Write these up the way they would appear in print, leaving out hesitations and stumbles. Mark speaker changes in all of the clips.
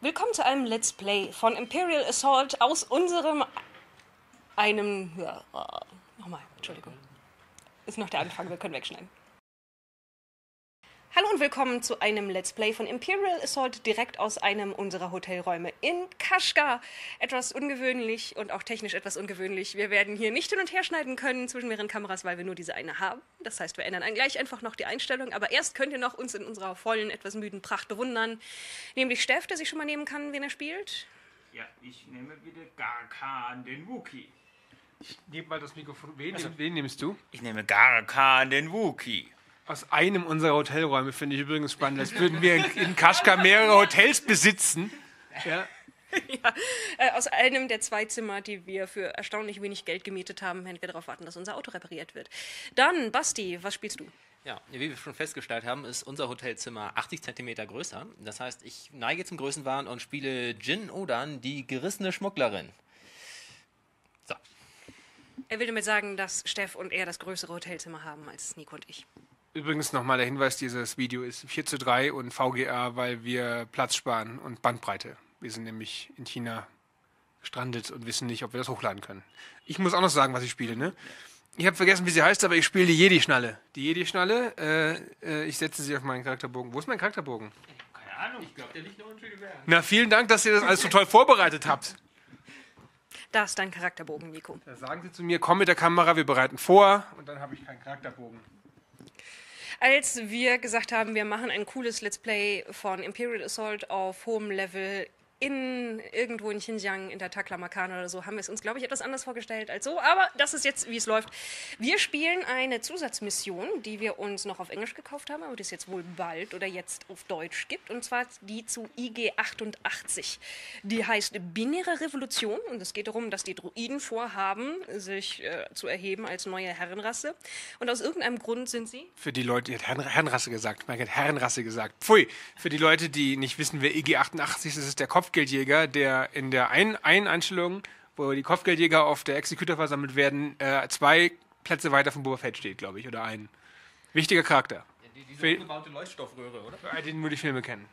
Speaker 1: Willkommen zu einem Let's Play von Imperial Assault aus nochmal, Entschuldigung. Ist noch der Anfang, wir können wegschneiden. Hallo und willkommen zu einem Let's Play von Imperial Assault direkt aus einem unserer Hotelräume in Kashgar. Etwas ungewöhnlich und auch technisch etwas ungewöhnlich. Wir werden hier nicht hin und her schneiden können zwischen mehreren Kameras, weil wir nur diese eine haben. Das heißt, wir ändern gleich einfach noch die Einstellung. Aber erst könnt ihr noch uns in unserer vollen, etwas müden Pracht bewundern. Nämlich Steff, der sich schon mal nehmen kann, wen er spielt.
Speaker 2: Ja, ich nehme wieder Garkan, den Wookie.
Speaker 3: Ich nehme mal das Mikrofon. Wen nimmst du?
Speaker 2: Ich nehme Garkan, den Wookie.
Speaker 3: Aus einem unserer Hotelräume finde ich übrigens spannend, als würden wir in Kashgar mehrere Hotels besitzen. Ja.
Speaker 1: Ja, aus einem der 2 Zimmer, die wir für erstaunlich wenig Geld gemietet haben, während wir darauf warten, dass unser Auto repariert wird. Dann, Basti, was spielst du?
Speaker 4: Ja, wie wir schon festgestellt haben, ist unser Hotelzimmer 80 cm größer. Das heißt, ich neige zum Größenwahn und spiele Jin Odan, die gerissene Schmugglerin. So.
Speaker 1: Er will damit sagen, dass Steff und er das größere Hotelzimmer haben als Nico und ich.
Speaker 3: Übrigens nochmal der Hinweis, dieses Video ist 4:3 und VGA, weil wir Platz sparen und Bandbreite. Wir sind nämlich in China gestrandet und wissen nicht, ob wir das hochladen können. Ich muss auch noch sagen, was ich spiele, ne? Ich habe vergessen, wie sie heißt, aber ich spiele die Jedi-Schnalle. Die Jedi-Schnalle, ich setze sie auf meinen Charakterbogen. Wo ist mein Charakterbogen?
Speaker 2: Keine Ahnung, ich glaube, der liegt noch in Schöneberg.
Speaker 3: Na, vielen Dank, dass ihr das alles so toll vorbereitet habt.
Speaker 1: Da ist dein Charakterbogen, Nico.
Speaker 3: Da sagen sie zu mir, komm mit der Kamera, wir bereiten vor und dann habe ich keinen Charakterbogen.
Speaker 1: Als wir gesagt haben, wir machen ein cooles Let's Play von Imperial Assault auf hohem Level irgendwo in Xinjiang, in der Taklamakan oder so, haben wir es uns, glaube ich, etwas anders vorgestellt als so. Aber das ist jetzt, wie es läuft. Wir spielen eine Zusatzmission, die wir uns noch auf Englisch gekauft haben, aber die es jetzt wohl bald oder jetzt auf Deutsch gibt. Und zwar die zu IG-88. Die heißt Binäre Revolution. Und es geht darum, dass die Droiden vorhaben, sich zu erheben als neue Herrenrasse. Und aus irgendeinem Grund sind sie...
Speaker 3: Für die Leute, die hat Herrenrasse gesagt. Man hat Herrenrasse gesagt. Pfui. Für die Leute, die nicht wissen, wer IG-88 ist, das ist der Kopfgeldjäger, der in der einen Einstellung, wo die Kopfgeldjäger auf der Executor versammelt werden, 2 Plätze weiter von Boba Fett steht, glaube ich, oder ein. Wichtiger Charakter.
Speaker 4: Ja, diese umgebaute Leuchtstoffröhre, oder?
Speaker 3: Für den nur die Filme kennen.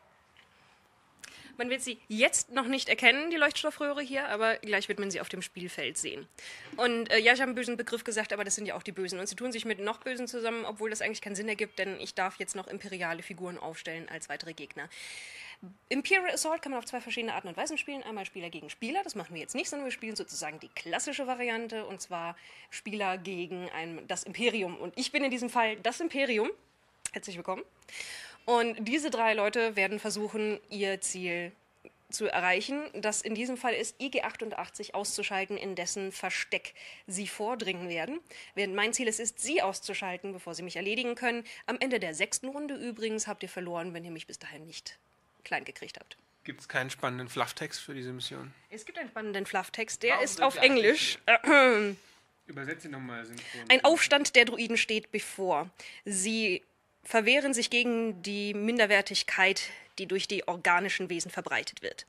Speaker 1: Man wird sie jetzt noch nicht erkennen, die Leuchtstoffröhre hier, aber gleich wird man sie auf dem Spielfeld sehen. Und ja, ich habe einen bösen Begriff gesagt, aber das sind ja auch die Bösen. Und sie tun sich mit noch Bösen zusammen, obwohl das eigentlich keinen Sinn ergibt, denn ich darf jetzt noch imperiale Figuren aufstellen als weitere Gegner. Imperial Assault kann man auf 2 verschiedene Arten und Weisen spielen. Einmal Spieler gegen Spieler, das machen wir jetzt nicht, sondern wir spielen sozusagen die klassische Variante, und zwar Spieler gegen das Imperium. Und ich bin in diesem Fall das Imperium. Herzlich willkommen. Und diese 3 Leute werden versuchen, ihr Ziel zu erreichen, das in diesem Fall ist, IG-88 auszuschalten, in dessen Versteck sie vordringen werden. Während mein Ziel es ist, sie auszuschalten, bevor sie mich erledigen können. Am Ende der 6. Runde übrigens habt ihr verloren, wenn ihr mich bis dahin nicht klein gekriegt habt.
Speaker 3: Gibt es keinen spannenden Flufftext für diese Mission?
Speaker 1: Es gibt einen spannenden Flufftext, der ist auf Englisch.
Speaker 3: Übersetze nochmal synchron.
Speaker 1: Ein Aufstand der Droiden steht bevor. Sie verwehren sich gegen die Minderwertigkeit, die durch die organischen Wesen verbreitet wird.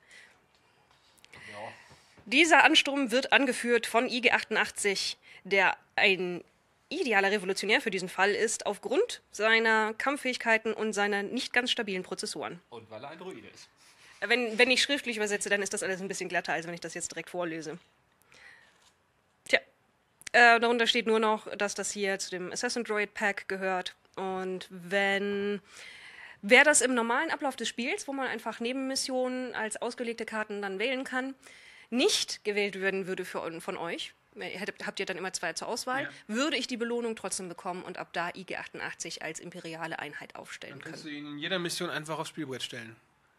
Speaker 4: Ja.
Speaker 1: Dieser Ansturm wird angeführt von IG-88, der ein idealer Revolutionär für diesen Fall ist, aufgrund seiner Kampffähigkeiten und seiner nicht ganz stabilen Prozessoren.
Speaker 4: Und weil er ein Droide ist.
Speaker 1: Wenn ich schriftlich übersetze, dann ist das alles ein bisschen glatter, als wenn ich das jetzt direkt vorlese. Tja, darunter steht nur noch, dass das hier zu dem Assassin Droid Pack gehört. Und wer das im normalen Ablauf des Spiels, wo man einfach Nebenmissionen als ausgelegte Karten dann wählen kann, nicht gewählt werden würde von euch, habt ihr dann immer 2 zur Auswahl, würde ich die Belohnung trotzdem bekommen und ab da IG-88 als imperiale Einheit aufstellen
Speaker 3: Dann kannst
Speaker 1: können.
Speaker 3: du ihn in jeder Mission einfach aufs Spielbrett stellen.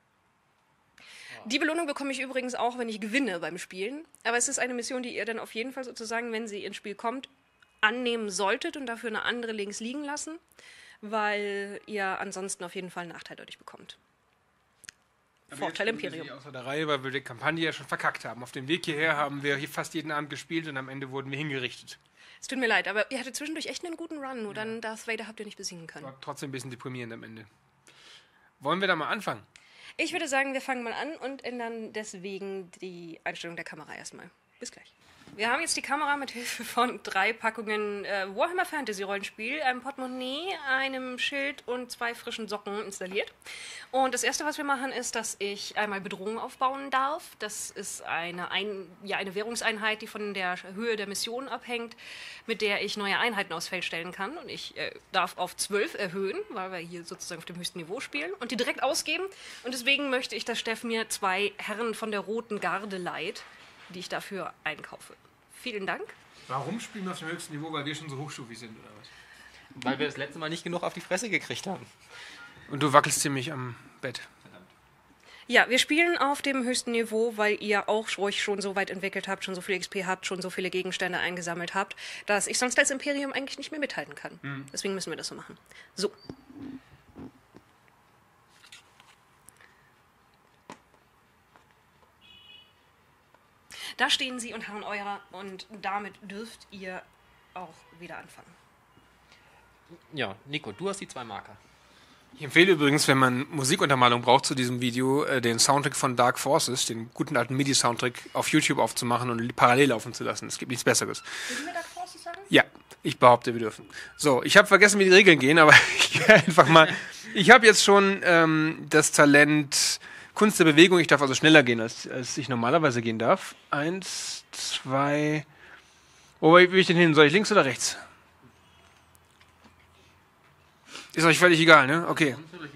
Speaker 1: Die Belohnung bekomme ich übrigens auch, wenn ich gewinne beim Spielen. Aber es ist eine Mission, die ihr dann auf jeden Fall sozusagen, wenn sie ins Spiel kommt, annehmen solltet und dafür eine andere links liegen lassen, weil ihr ansonsten auf jeden Fall einen Nachteil dadurch bekommt. Vorteil Imperium.
Speaker 3: Außer der Reihe, weil wir die Kampagne ja schon verkackt haben. Auf dem Weg hierher haben wir hier fast jeden Abend gespielt und am Ende wurden wir hingerichtet.
Speaker 1: Es tut mir leid, aber ihr hattet zwischendurch echt einen guten Run, nur dann Darth Vader habt ihr nicht besiegen können.
Speaker 3: War trotzdem ein bisschen deprimierend am Ende. Wollen wir da mal anfangen?
Speaker 1: Ich würde sagen, wir fangen mal an und ändern deswegen die Einstellung der Kamera erstmal. Bis gleich. Wir haben jetzt die Kamera mit Hilfe von 3 Packungen Warhammer Fantasy Rollenspiel, einem Portemonnaie, einem Schild und 2 frischen Socken installiert. Und das erste, was wir machen, ist, dass ich einmal Bedrohung aufbauen darf. Das ist eine Währungseinheit, die von der Höhe der Mission abhängt, mit der ich neue Einheiten aufs Feld stellen kann. Und ich darf auf 12 erhöhen, weil wir hier sozusagen auf dem höchsten Niveau spielen und die direkt ausgeben. Und deswegen möchte ich, dass Steff mir 2 Herren von der Roten Garde leiht, die ich dafür einkaufe. Vielen Dank.
Speaker 3: Warum spielen wir auf dem höchsten Niveau? Weil wir schon so hochstufig sind, oder was?
Speaker 4: Weil wir das letzte Mal nicht genug auf die Fresse gekriegt haben.
Speaker 3: Und du wackelst ziemlich am Bett.
Speaker 1: Ja, wir spielen auf dem höchsten Niveau, weil ihr auch euch schon so weit entwickelt habt, schon so viel XP habt, schon so viele Gegenstände eingesammelt habt, dass ich sonst als Imperium eigentlich nicht mehr mithalten kann. Deswegen müssen wir das so machen. So. Da stehen sie und harren eurer und damit dürft ihr auch wieder anfangen.
Speaker 4: Ja, Nico, du hast die 2 Marker.
Speaker 3: Ich empfehle übrigens, wenn man Musikuntermalung braucht zu diesem Video, den Soundtrack von Dark Forces, den guten alten MIDI-Soundtrack, auf YouTube aufzumachen und parallel laufen zu lassen. Es gibt nichts Besseres.
Speaker 1: Dürfen wir Dark Forces sagen?
Speaker 3: Ja, ich behaupte, wir dürfen. So, ich habe vergessen, wie die Regeln gehen, aber ich gehe einfach mal. Ich habe jetzt schon das Talent Kunst der Bewegung. Ich darf also schneller gehen, als ich normalerweise gehen darf. 1, 2. Wo will ich denn hin? Soll ich links oder rechts? Ist euch völlig egal, ne? Okay.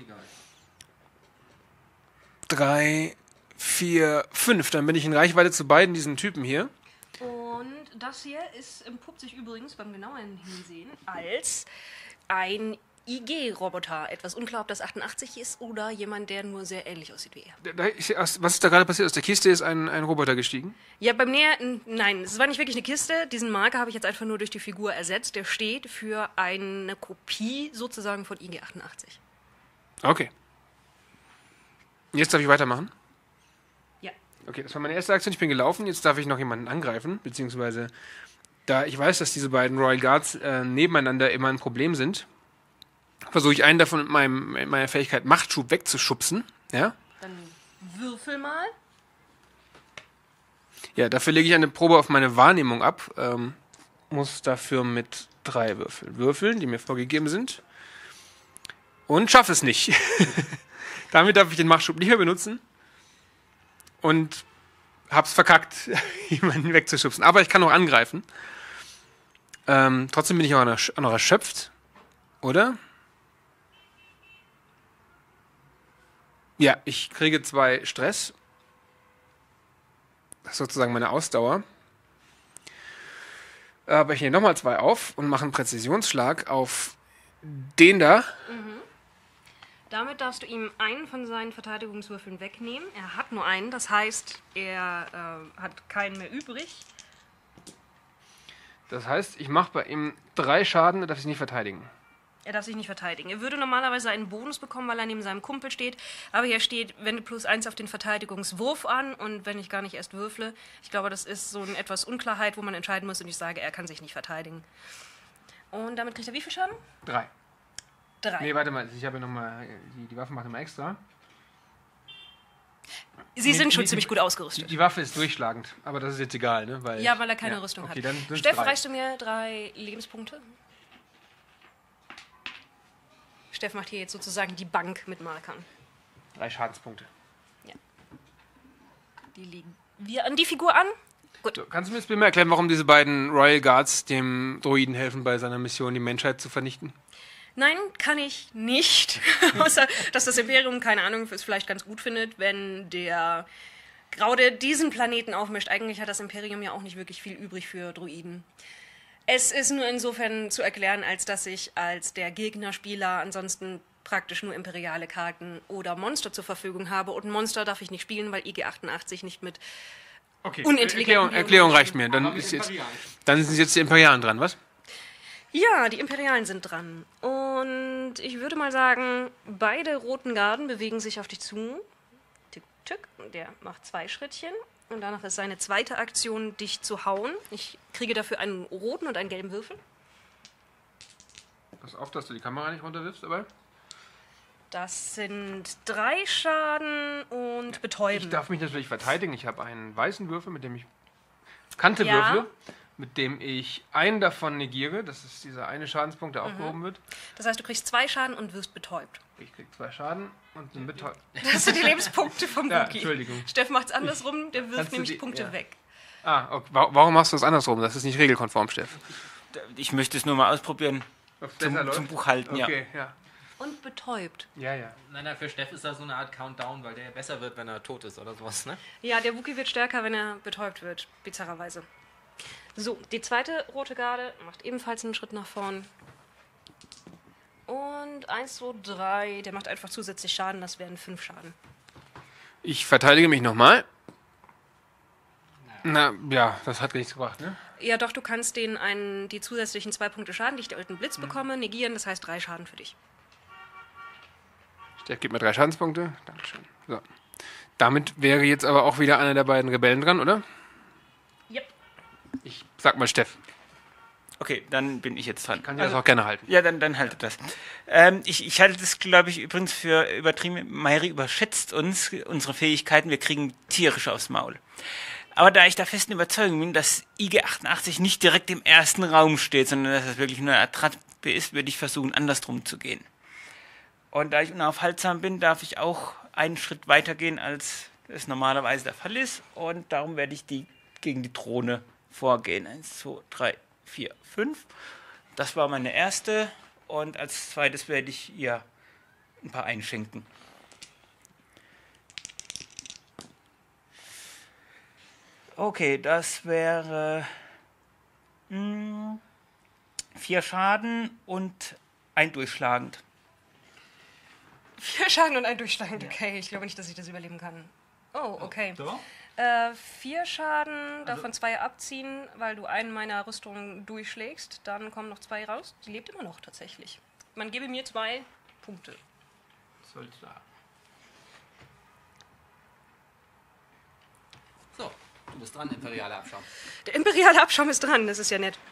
Speaker 3: 3, 4, 5. Dann bin ich in Reichweite zu beiden diesen Typen hier.
Speaker 1: Und das hier entpuppt sich übrigens beim genauen Hinsehen als ein IG-Roboter. Etwas unklar, ob das 88 ist oder jemand, der nur sehr ähnlich aussieht wie er.
Speaker 3: Was ist da gerade passiert? Aus der Kiste ist ein Roboter gestiegen.
Speaker 1: Ja, beim nein, es war nicht wirklich eine Kiste. Diesen Marker habe ich jetzt einfach nur durch die Figur ersetzt. Der steht für eine Kopie sozusagen von IG-88.
Speaker 3: Okay. Jetzt darf ich weitermachen?
Speaker 1: Ja.
Speaker 3: Okay, das war meine erste Aktion. Ich bin gelaufen. Jetzt darf ich noch jemanden angreifen. Beziehungsweise, da ich weiß, dass diese beiden Royal Guards nebeneinander immer ein Problem sind, versuche ich einen davon mit meiner Fähigkeit Machtschub wegzuschubsen. Ja?
Speaker 1: Dann würfel mal.
Speaker 3: Ja, dafür lege ich eine Probe auf meine Wahrnehmung ab. Muss dafür mit 3 würfeln, die mir vorgegeben sind. Und schaffe es nicht. Damit darf ich den Machtschub nicht mehr benutzen. Und hab's verkackt, jemanden wegzuschubsen. Aber ich kann noch angreifen. Trotzdem bin ich auch noch erschöpft. Oder? Ja, ich kriege 2 Stress. Das ist sozusagen meine Ausdauer. Aber ich nehme nochmal 2 auf und mache einen Präzisionsschlag auf den da.
Speaker 1: Damit darfst du ihm einen von seinen Verteidigungswürfeln wegnehmen. Er hat nur einen, das heißt, er hat keinen mehr übrig.
Speaker 3: Das heißt, ich mache bei ihm 3 Schaden und darf ich nicht verteidigen.
Speaker 1: Er darf sich nicht verteidigen. Er würde normalerweise einen Bonus bekommen, weil er neben seinem Kumpel steht. Aber hier steht, wende +1 auf den Verteidigungswurf an. Und wenn ich gar nicht erst würfle, ich glaube, das ist so eine etwas Unklarheit, wo man entscheiden muss. Und ich sage, er kann sich nicht verteidigen. Und damit kriegt er wie viel Schaden?
Speaker 3: 3.
Speaker 1: 3.
Speaker 3: Nee, warte mal, ich habe ja nochmal, die Waffe macht immer extra.
Speaker 1: Sie sind schon ziemlich gut ausgerüstet.
Speaker 3: Die Waffe ist durchschlagend, aber das ist jetzt egal, ne? Weil
Speaker 1: Ja, weil er keine Rüstung
Speaker 3: okay,
Speaker 1: hat.
Speaker 3: Dann sind's
Speaker 1: Steff,
Speaker 3: 3.
Speaker 1: reichst du mir 3 Lebenspunkte? Steff macht hier jetzt sozusagen die Bank mit Markern.
Speaker 3: 3 Schadenspunkte.
Speaker 1: Die legen wir an die Figur an. Gut.
Speaker 3: So, kannst du mir jetzt bitte mal erklären, warum diese beiden Royal Guards dem Droiden helfen, bei seiner Mission die Menschheit zu vernichten?
Speaker 1: Nein, kann ich nicht. Außer, dass das Imperium, keine Ahnung, es vielleicht ganz gut findet, wenn der Graude diesen Planeten aufmischt. Eigentlich hat das Imperium ja auch nicht wirklich viel übrig für Droiden. Es ist nur insofern zu erklären, als dass ich als der Gegnerspieler ansonsten praktisch nur imperiale Karten oder Monster zur Verfügung habe. Und ein Monster darf ich nicht spielen, weil IG-88 nicht mit unintelligenten
Speaker 3: Erklärung reicht mir. Dann sind jetzt die Imperialen dran, was?
Speaker 1: Ja, die Imperialen sind dran. Und ich würde mal sagen, beide roten Garden bewegen sich auf dich zu. Tick, tick. Der macht 2 Schrittchen. Und danach ist seine zweite Aktion, dich zu hauen. Ich kriege dafür einen roten und einen gelben Würfel.
Speaker 3: Pass auf, dass du die Kamera nicht runterwirfst, aber.
Speaker 1: Das sind 3 Schaden und Betäuben.
Speaker 3: Ich darf mich natürlich verteidigen. Ich habe einen weißen Würfel, mit dem ich Kante
Speaker 1: Ja.
Speaker 3: würfle, mit dem ich einen davon negiere. Das ist dieser eine Schadenspunkt, der aufgehoben wird.
Speaker 1: Das heißt, du kriegst 2 Schaden und wirst betäubt.
Speaker 3: Ich krieg 2 Schaden und bin betäubt.
Speaker 1: Das sind die Lebenspunkte vom
Speaker 3: Ja,
Speaker 1: Wookie.
Speaker 3: Entschuldigung.
Speaker 1: Steff macht's andersrum, der wirft
Speaker 3: Kannst du
Speaker 1: nämlich
Speaker 3: die-
Speaker 1: Punkte
Speaker 3: ja.
Speaker 1: weg.
Speaker 3: Ah, okay. Warum machst du das andersrum? Das ist nicht regelkonform, Steff.
Speaker 2: Ich möchte es nur mal ausprobieren.
Speaker 3: Ob's besser läuft?
Speaker 2: Zum Buchhalten, ja.
Speaker 3: Okay, ja.
Speaker 1: Und betäubt.
Speaker 3: Ja, ja.
Speaker 4: Nein, für Steff ist das so eine Art Countdown, weil der besser wird, wenn er tot ist oder sowas, ne?
Speaker 1: Ja, der Wookie wird stärker, wenn er betäubt wird, bizarrerweise. So, die zweite rote Garde macht ebenfalls einen Schritt nach vorn. Und 1, 2, 3, der macht einfach zusätzlich Schaden, das wären 5 Schaden.
Speaker 3: Ich verteidige mich nochmal. Na, ja, das hat nichts gebracht, ne?
Speaker 1: Ja, doch, du kannst denen die zusätzlichen 2 Punkte Schaden, die ich durch den Blitz bekomme, negieren, das heißt 3 Schaden für dich.
Speaker 3: Steff gibt mir 3 Schadenspunkte. Dankeschön. So. Damit wäre jetzt aber auch wieder einer der beiden Rebellen dran, oder?
Speaker 1: Yep.
Speaker 3: Ich sag mal Steff.
Speaker 2: Okay, dann bin ich jetzt dran.
Speaker 3: Kann ich das auch gerne halten.
Speaker 2: Ja, dann haltet das. Ich halte das, glaube ich, übrigens für übertrieben. Mayri überschätzt uns, unsere Fähigkeiten. Wir kriegen tierisch aufs Maul. Aber da ich der festen Überzeugung bin, dass IG-88 nicht direkt im ersten Raum steht, sondern dass es wirklich nur eine Attrappe ist, würde ich versuchen, andersrum zu gehen. Und da ich unaufhaltsam bin, darf ich auch einen Schritt weiter gehen, als es normalerweise der Fall ist. Und darum werde ich gegen die Drohne vorgehen. 1, 2, 3, 4, 5. Das war meine erste. Und als zweites werde ich ihr ein paar einschenken. Okay, das wäre 4 Schaden und ein durchschlagend.
Speaker 1: 4 Schaden und ein durchschlagend, okay. Ich glaube nicht, dass ich das überleben kann. Oh, okay.
Speaker 2: So?
Speaker 1: 4 Schaden, davon 2 abziehen, weil du einen meiner Rüstungen durchschlägst. Dann kommen noch 2 raus. Sie lebt immer noch tatsächlich. Man gebe mir 2 Punkte.
Speaker 2: Sollst du haben.
Speaker 4: So, du bist dran, imperialer Abschaum.
Speaker 1: Der imperiale Abschaum ist dran, das ist ja nett.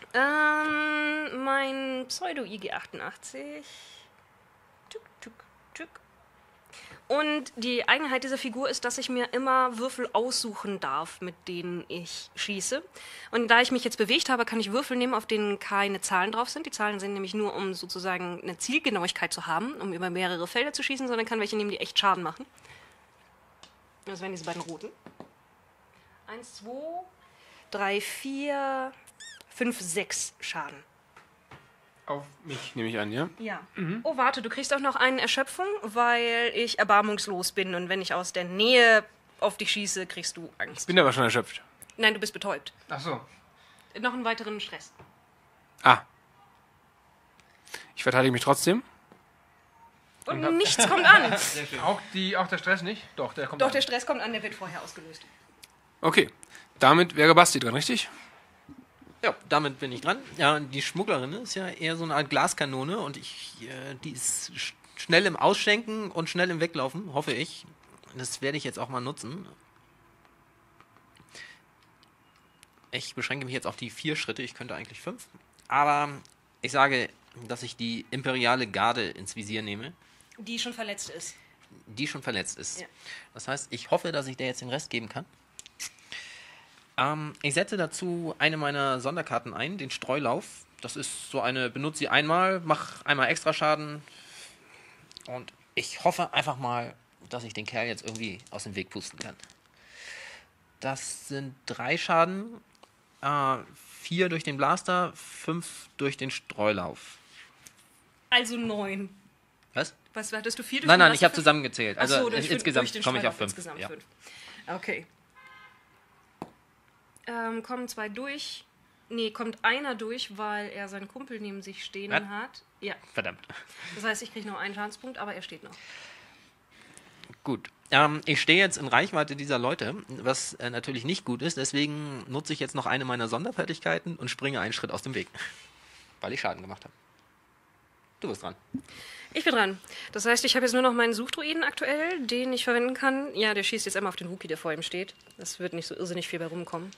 Speaker 1: Mein Pseudo-IG-88. Tück, tück, tück. Und die Eigenheit dieser Figur ist, dass ich mir immer Würfel aussuchen darf, mit denen ich schieße. Und da ich mich jetzt bewegt habe, kann ich Würfel nehmen, auf denen keine Zahlen drauf sind. Die Zahlen sind nämlich nur, um sozusagen eine Zielgenauigkeit zu haben, um über mehrere Felder zu schießen, sondern kann welche nehmen, die echt Schaden machen. Das wären diese beiden roten. 1, 2, 3, 4, 5, 6 Schaden.
Speaker 3: Auf mich nehme ich an, ja?
Speaker 1: Ja. Oh, warte, du kriegst auch noch eine Erschöpfung, weil ich erbarmungslos bin. Und wenn ich aus der Nähe auf dich schieße, kriegst du Angst.
Speaker 3: Bin aber schon erschöpft.
Speaker 1: Nein, du bist betäubt.
Speaker 3: Ach so.
Speaker 1: Noch einen weiteren Stress.
Speaker 3: Ah. Ich verteidige mich trotzdem.
Speaker 1: Und nichts kommt an.
Speaker 3: Auch der Stress nicht? Doch, der kommt
Speaker 1: Doch,
Speaker 3: an.
Speaker 1: der Stress kommt an, der wird vorher ausgelöst.
Speaker 3: Okay. Damit wäre Basti dran, richtig?
Speaker 4: Ja, damit bin ich dran. Ja, die Schmugglerin ist ja eher so eine Art Glaskanone und die ist schnell im Ausschenken und schnell im Weglaufen, hoffe ich. Das werde ich jetzt auch mal nutzen. Ich beschränke mich jetzt auf die 4 Schritte, ich könnte eigentlich 5. Aber ich sage, dass ich die imperiale Garde ins Visier nehme,
Speaker 1: Die schon verletzt ist.
Speaker 4: die schon verletzt ist.
Speaker 1: Ja.
Speaker 4: Das heißt, ich hoffe, dass ich der jetzt den Rest geben kann. Ich setze dazu eine meiner Sonderkarten ein, den Streulauf. Das ist so eine, benutze sie einmal, mach einmal extra Schaden. Und ich hoffe einfach mal, dass ich den Kerl jetzt irgendwie aus dem Weg pusten kann. Das sind 3 Schaden, 4 durch den Blaster, 5 durch den Streulauf.
Speaker 1: Also 9.
Speaker 4: Was?
Speaker 1: Was hattest du? 4 durch
Speaker 4: Nein,
Speaker 1: den
Speaker 4: nein, ich
Speaker 1: Blaster,
Speaker 4: habe zusammengezählt.
Speaker 1: Ach
Speaker 4: Also
Speaker 1: so, durch
Speaker 4: insgesamt
Speaker 1: den
Speaker 4: komme ich auf
Speaker 1: Streulauf
Speaker 4: 5.
Speaker 1: insgesamt
Speaker 4: Ja.
Speaker 1: 5. Okay. Kommen 2 durch. Nee, kommt einer durch, weil er seinen Kumpel neben sich stehen
Speaker 4: Was?
Speaker 1: hat. Ja,
Speaker 4: Verdammt.
Speaker 1: das heißt, ich kriege noch einen Schadenspunkt, aber er steht noch.
Speaker 4: Gut. Ich stehe jetzt in Reichweite dieser Leute, was natürlich nicht gut ist. Deswegen nutze ich jetzt noch eine meiner Sonderfertigkeiten und springe einen Schritt aus dem Weg. Weil ich Schaden gemacht habe. Du bist dran.
Speaker 1: Ich bin dran. Das heißt, ich habe jetzt nur noch meinen Suchdruiden aktuell, den ich verwenden kann. Ja, der schießt jetzt einmal auf den Wookie, der vor ihm steht. Das wird nicht so irrsinnig viel bei rumkommen.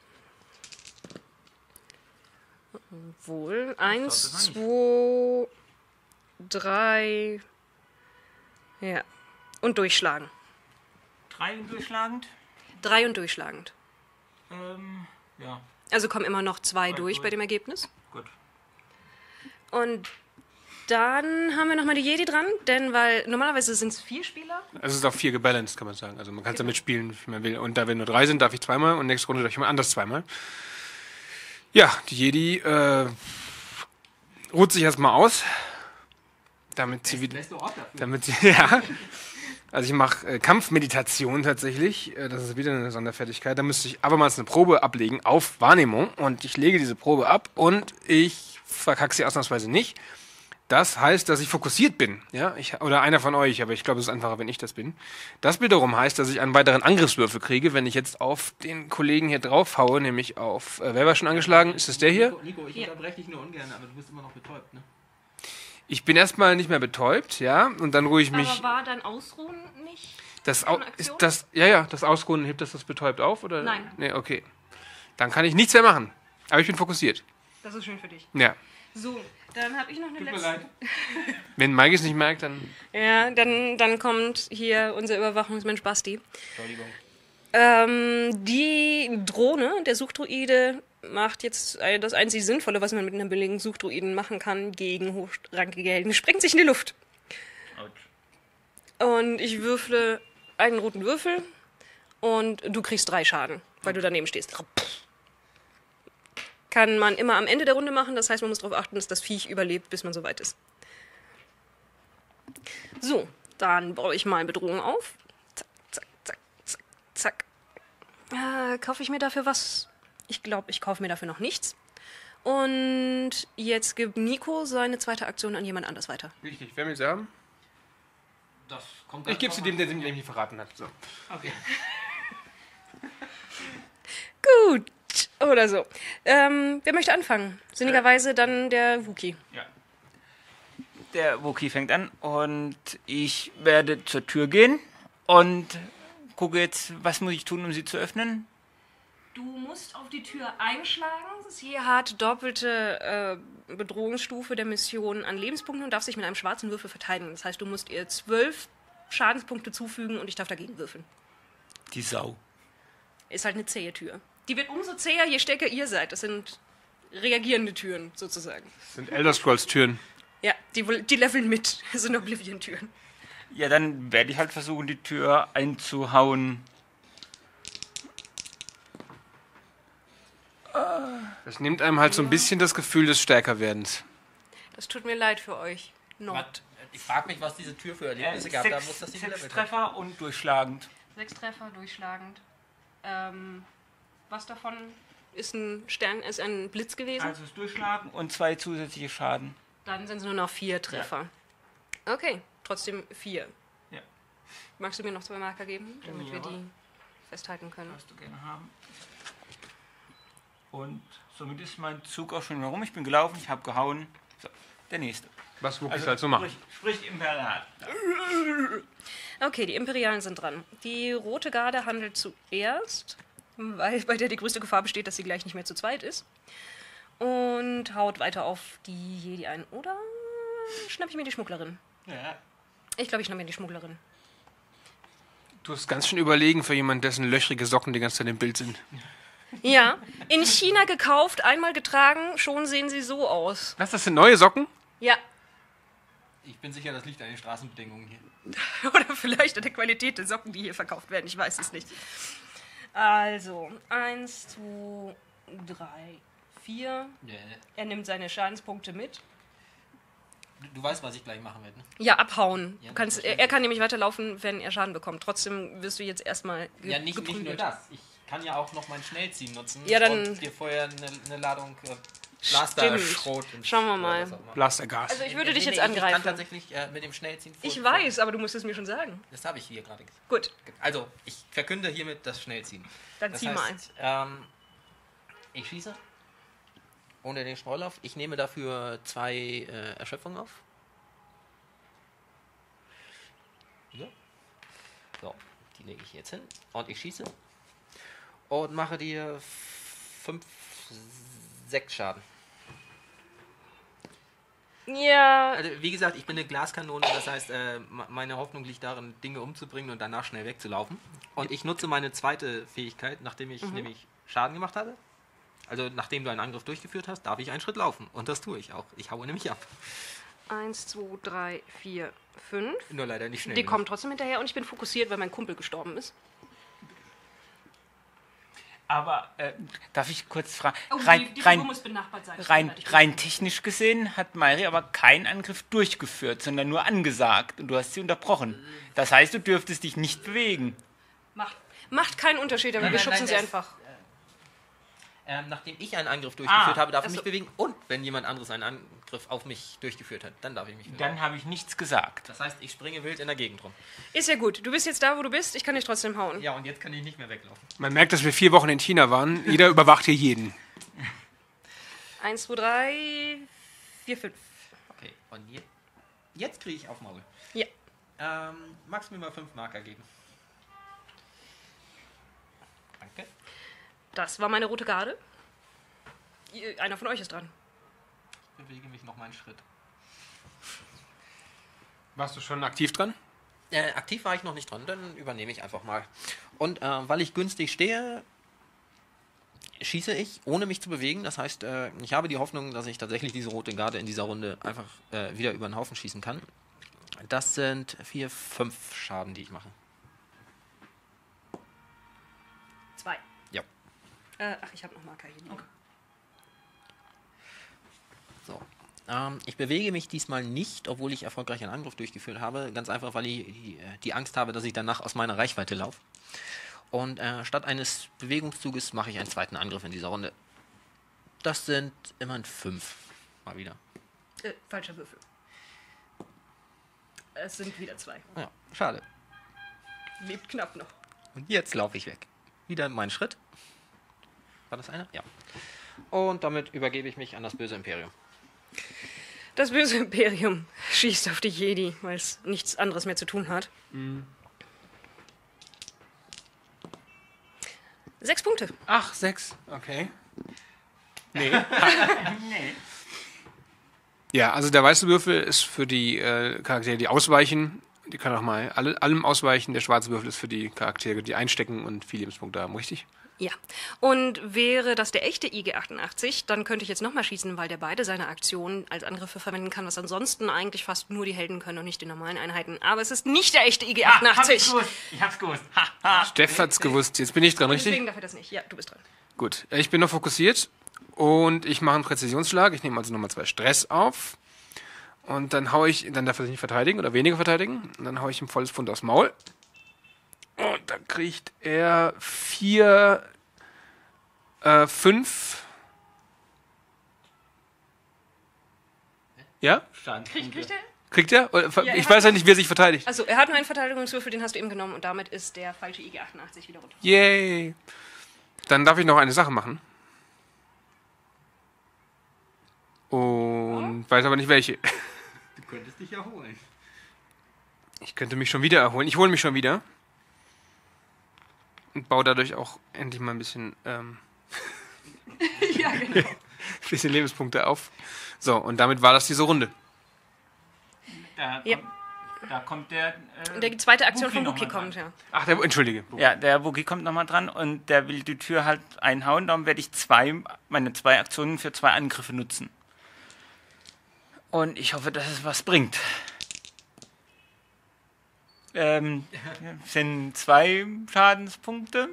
Speaker 1: Wohl. 1, 2, 3. Ja. Und durchschlagen.
Speaker 2: 3 durchschlagend.
Speaker 1: 3 und durchschlagend.
Speaker 2: Ja,
Speaker 1: Also kommen immer noch 2
Speaker 2: Zwei
Speaker 1: durch
Speaker 2: durch.
Speaker 1: bei dem Ergebnis.
Speaker 2: gut.
Speaker 1: Und dann haben wir nochmal die Jedi dran, denn weil normalerweise sind es 4 Spieler.
Speaker 3: Also es ist auch 4 gebalanced, kann man sagen. Also man kann es damit spielen, wie man will. Und da wir nur 3 sind, darf ich zweimal und nächste Runde darf ich jemand anders zweimal. Ja, die Jedi ruht sich erstmal aus, damit sie wieder...
Speaker 4: Beste Ort dafür.
Speaker 3: Damit sie, ja. Also ich mache Kampfmeditation tatsächlich. Das ist wieder eine Sonderfertigkeit. Da müsste ich abermals eine Probe ablegen auf Wahrnehmung. Und ich lege diese Probe ab und ich verkacke sie ausnahmsweise nicht. Das heißt, dass ich fokussiert bin. Ja? Oder einer von euch, aber ich glaube, es ist einfacher, wenn ich das bin. Das wiederum heißt, dass ich einen weiteren Angriffswürfel kriege, wenn ich jetzt auf den Kollegen hier drauf haue, nämlich auf... wer war schon angeschlagen? Ist das der hier?
Speaker 4: Nico, ich
Speaker 1: Ja.
Speaker 4: unterbreche dich nur ungern, aber du bist immer noch betäubt, ne?
Speaker 3: Ich bin erstmal nicht mehr betäubt, ja. Und dann ruhe ich mich...
Speaker 1: Aber war dein Ausruhen nicht?
Speaker 3: Das
Speaker 1: eine
Speaker 3: ist
Speaker 1: Aktion?
Speaker 3: das, ja, das Ausruhen, hebt das betäubt auf, oder?
Speaker 1: Nein.
Speaker 3: Nee, okay. Dann kann ich nichts mehr machen. Aber ich bin fokussiert.
Speaker 1: Das ist schön für dich.
Speaker 3: Ja.
Speaker 1: So, dann habe ich noch eine letzte.
Speaker 3: Wenn Mike es nicht merkt, dann...
Speaker 1: Ja, dann kommt hier unser Überwachungsmensch Basti.
Speaker 4: Entschuldigung.
Speaker 1: Die Drohne, der Suchdruide, macht jetzt das einzig Sinnvolle, was man mit einem billigen Suchdruiden machen kann, gegen hochrangige Helden. Sprengt sich in die Luft. Und ich würfle einen roten Würfel und du kriegst 3 Schaden, weil du daneben stehst. Kann man immer am Ende der Runde machen, das heißt, man muss darauf achten, dass das Viech überlebt, bis man soweit ist. So, dann baue ich mal Bedrohung auf. Zack, zack, zack, zack, zack. Kaufe ich mir dafür was? Ich glaube, ich kaufe mir dafür noch nichts. Und jetzt gibt Nico seine zweite Aktion an jemand anders weiter.
Speaker 3: Richtig, wer will sie haben?
Speaker 4: Das kommt
Speaker 3: Ich gebe sie dem, der sie nämlich verraten hat. So.
Speaker 4: Okay.
Speaker 1: Gut, oder so. Wer möchte anfangen? Sinnigerweise dann der Wookie.
Speaker 2: Ja. Der Wookie fängt an und ich werde zur Tür gehen und gucke jetzt, was muss ich tun, um sie zu öffnen.
Speaker 1: Du musst auf die Tür einschlagen. Sie hat doppelte Bedrohungsstufe der Mission an Lebenspunkten und darf sich mit einem schwarzen Würfel verteidigen. Das heißt, du musst ihr 12 Schadenspunkte zufügen und ich darf dagegen würfeln.
Speaker 2: Die Sau.
Speaker 1: Ist halt eine zähe Tür. Die wird umso zäher, je stärker ihr seid. Das sind reagierende Türen, sozusagen.
Speaker 3: Das sind Elder Scrolls Türen.
Speaker 1: Ja, die leveln mit. Das sind Oblivion-Türen.
Speaker 2: Ja, dann werde ich halt versuchen, die Tür einzuhauen.
Speaker 3: Das nimmt einem halt so ein bisschen das Gefühl des Stärkerwerdens.
Speaker 1: Das tut mir leid für euch. No.
Speaker 4: Was? Ich frage mich, was diese Tür für Erlebnisse gab. Da muss das nicht
Speaker 2: 6
Speaker 4: gelevelt
Speaker 2: Treffer und durchschlagend.
Speaker 1: 6 Treffer, durchschlagend. Was davon ist ist ein Blitz gewesen?
Speaker 2: Also ist durchschlagen und 2 zusätzliche Schaden.
Speaker 1: Dann sind es nur noch 4 Treffer. Okay, trotzdem 4.
Speaker 2: Ja.
Speaker 1: Magst du mir noch 2 Marker geben, damit wir
Speaker 2: Ja.
Speaker 1: die festhalten können?
Speaker 2: Was du gerne haben. Und somit ist mein Zug auch schon wieder rum. Ich bin gelaufen, ich habe gehauen. So, der nächste.
Speaker 3: Was Wookies halt so machen.
Speaker 2: Sprich Imperial.
Speaker 1: Okay, die Imperialen sind dran. Die Rote Garde handelt zuerst, weil bei der die größte Gefahr besteht, dass sie gleich nicht mehr zu zweit ist. Und haut weiter auf die Jedi ein. Oder schnapp ich mir die Schmugglerin?
Speaker 2: Ja.
Speaker 1: Ich glaube, ich schnapp mir die Schmugglerin.
Speaker 3: Du hast ganz schön überlegen für jemanden, dessen löchrige Socken die ganze Zeit im Bild sind.
Speaker 1: Ja, in China gekauft, einmal getragen, schon sehen sie so aus.
Speaker 3: Was, das sind neue Socken?
Speaker 1: Ja,
Speaker 4: Ich bin sicher, das liegt an den Straßenbedingungen hier.
Speaker 1: oder vielleicht an der Qualität der Socken, die hier verkauft werden, ich weiß es nicht. Also, 1, 2, 3, 4.
Speaker 4: Yeah.
Speaker 1: Er nimmt seine Schadenspunkte mit.
Speaker 4: Du weißt, was ich gleich machen werde, ne?
Speaker 1: Ja, abhauen.
Speaker 4: Ja,
Speaker 1: Er kann nämlich weiterlaufen, wenn er Schaden bekommt. Trotzdem wirst du jetzt erstmal
Speaker 4: Ja, nicht nur
Speaker 1: geprügelt.
Speaker 4: das. Ich kann ja auch noch mein Schnellziehen nutzen
Speaker 1: Ja, dann-
Speaker 4: und dir vorher eine Ladung Blaster-Schrot ins-
Speaker 1: Schauen wir
Speaker 4: oder
Speaker 1: mal.
Speaker 4: was auch immer.
Speaker 3: Blastergas.
Speaker 1: Also ich würde dich
Speaker 4: Nee,
Speaker 1: jetzt
Speaker 4: ich kann
Speaker 1: angreifen.
Speaker 4: tatsächlich mit dem Schnellziehen
Speaker 1: Ich
Speaker 4: vor-
Speaker 1: weiß, aber du musst es mir schon sagen.
Speaker 4: Das habe ich hier gerade gesagt.
Speaker 1: Gut,
Speaker 4: Also, ich verkünde hiermit das Schnellziehen.
Speaker 1: dann
Speaker 4: Das
Speaker 1: zieh mal ein.
Speaker 4: heißt, ich schieße ohne den Streulauf. Ich nehme dafür 2 Erschöpfungen auf. Ja. So, die lege ich jetzt hin. Und ich schieße. Und mache dir 5, 6 Schaden.
Speaker 1: Ja,
Speaker 4: Also, wie gesagt, ich bin eine Glaskanone, das heißt, meine Hoffnung liegt darin, Dinge umzubringen und danach schnell wegzulaufen. Und ich nutze meine zweite Fähigkeit, nachdem ich nämlich Schaden gemacht hatte. Also nachdem du einen Angriff durchgeführt hast, darf ich einen Schritt laufen. Und das tue ich auch. Ich haue nämlich ab.
Speaker 1: 1, 2, 3, 4, 5.
Speaker 4: Nur leider nicht schnell.
Speaker 1: Die kommen trotzdem hinterher und ich bin fokussiert, weil mein Kumpel gestorben ist.
Speaker 2: Aber darf ich kurz fragen?
Speaker 1: Oh, die Figur muss benachbart sein.
Speaker 2: Rein technisch gesehen hat Mayri aber keinen Angriff durchgeführt, sondern nur angesagt und du hast sie unterbrochen. Das heißt, du dürftest dich nicht bewegen.
Speaker 1: Macht keinen Unterschied, aber wir schubsen sie einfach.
Speaker 4: Nachdem ich einen Angriff durchgeführt habe, darf ich mich bewegen. Und wenn jemand anderes einen Angriff auf mich durchgeführt hat, dann darf ich mich bewegen.
Speaker 2: Dann habe ich nichts gesagt.
Speaker 4: Das heißt, ich springe wild in der Gegend rum.
Speaker 1: Ist ja gut. Du bist jetzt da, wo du bist. Ich kann dich trotzdem hauen.
Speaker 4: Ja, und jetzt kann ich nicht mehr weglaufen.
Speaker 3: Man merkt, dass wir 4 Wochen in China waren. Jeder überwacht hier jeden.
Speaker 1: 1, 2, 3, 4, 5.
Speaker 4: Okay, und jetzt kriege ich auf Maul.
Speaker 1: Ja.
Speaker 4: Magst du mir mal 5 Marker geben? Danke.
Speaker 1: Das war meine rote Garde. Einer von euch ist dran.
Speaker 4: Ich bewege mich noch mal einen Schritt.
Speaker 3: Warst du schon aktiv dran?
Speaker 4: Aktiv war ich noch nicht dran, dann übernehme ich einfach mal. Und weil ich günstig stehe, schieße ich, ohne mich zu bewegen. Das heißt, ich habe die Hoffnung, dass ich tatsächlich diese rote Garde in dieser Runde einfach wieder über den Haufen schießen kann. Das sind 4, 5 Schaden, die ich mache.
Speaker 1: 2.
Speaker 4: Ja.
Speaker 1: Ich habe noch Marker hier liegen. Okay.
Speaker 4: So. Ich bewege mich diesmal nicht, obwohl ich erfolgreich einen Angriff durchgeführt habe. Ganz einfach, weil ich die Angst habe, dass ich danach aus meiner Reichweite laufe. Und statt eines Bewegungszuges mache ich einen zweiten Angriff in dieser Runde. Das sind immerhin 5. Mal wieder.
Speaker 1: Falscher Würfel. Es sind wieder 2.
Speaker 4: Ja, schade.
Speaker 1: Lebt knapp noch.
Speaker 4: Und jetzt laufe ich weg. Wieder mein Schritt. War das einer? Ja. Und damit übergebe ich mich an das böse Imperium.
Speaker 1: Das böse Imperium schießt auf die Jedi, weil es nichts anderes mehr zu tun hat. 6 Punkte.
Speaker 3: Ach, 6. Okay. Nee.
Speaker 2: Nee.
Speaker 3: Ja, also der weiße Würfel ist für die Charaktere, die ausweichen. Die können auch mal allem ausweichen. Der schwarze Würfel ist für die Charaktere, die einstecken und viele Lebenspunkte haben, richtig?
Speaker 1: Ja. Und wäre das der echte IG-88, dann könnte ich jetzt nochmal schießen, weil der beide seine Aktionen als Angriffe verwenden kann, was ansonsten eigentlich fast nur die Helden können und nicht die normalen Einheiten. Aber es ist nicht der echte IG-88.
Speaker 2: Ich hab's gewusst.
Speaker 3: Steff hat's gewusst. Jetzt bin ich dran, richtig?
Speaker 1: Deswegen darf er das nicht. Ja, du bist dran.
Speaker 3: Gut. Ich bin noch fokussiert und ich mache einen Präzisionsschlag. Ich nehme also nochmal 2 Stress auf. Und dann dann darf er sich nicht verteidigen oder weniger verteidigen. Und dann haue ich ihm volles Pfund aufs Maul. Und dann kriegt er 4, 5. Ja?
Speaker 1: Kriegt er?
Speaker 3: Kriegt er? Oder,
Speaker 1: Ja,
Speaker 3: ich weiß ja nicht, wie er sich verteidigt.
Speaker 1: Also, er hat nur einen Verteidigungswürfel, den hast du eben genommen und damit ist der falsche IG-88 wieder runter.
Speaker 3: Yay. Dann darf ich noch eine Sache machen. Und weiß aber nicht welche.
Speaker 4: Du könntest dich erholen.
Speaker 3: Ich könnte mich schon wieder erholen. Ich hole mich schon wieder. Und baue dadurch auch endlich mal ein bisschen,
Speaker 1: Ja, genau.
Speaker 3: bisschen Lebenspunkte auf. So, und damit war das diese Runde.
Speaker 2: Da kommt der...
Speaker 1: Die zweite Aktion
Speaker 2: Wookie
Speaker 1: von
Speaker 2: noch
Speaker 1: Wookie
Speaker 2: mal
Speaker 1: kommt,
Speaker 2: dran.
Speaker 1: ja.
Speaker 3: Ach, entschuldige.
Speaker 2: Ja, der Wookie kommt nochmal dran und der will die Tür halt einhauen. Darum werde ich meine 2 Aktionen für 2 Angriffe nutzen. Und ich hoffe, dass es was bringt. Sind 2 Schadenspunkte?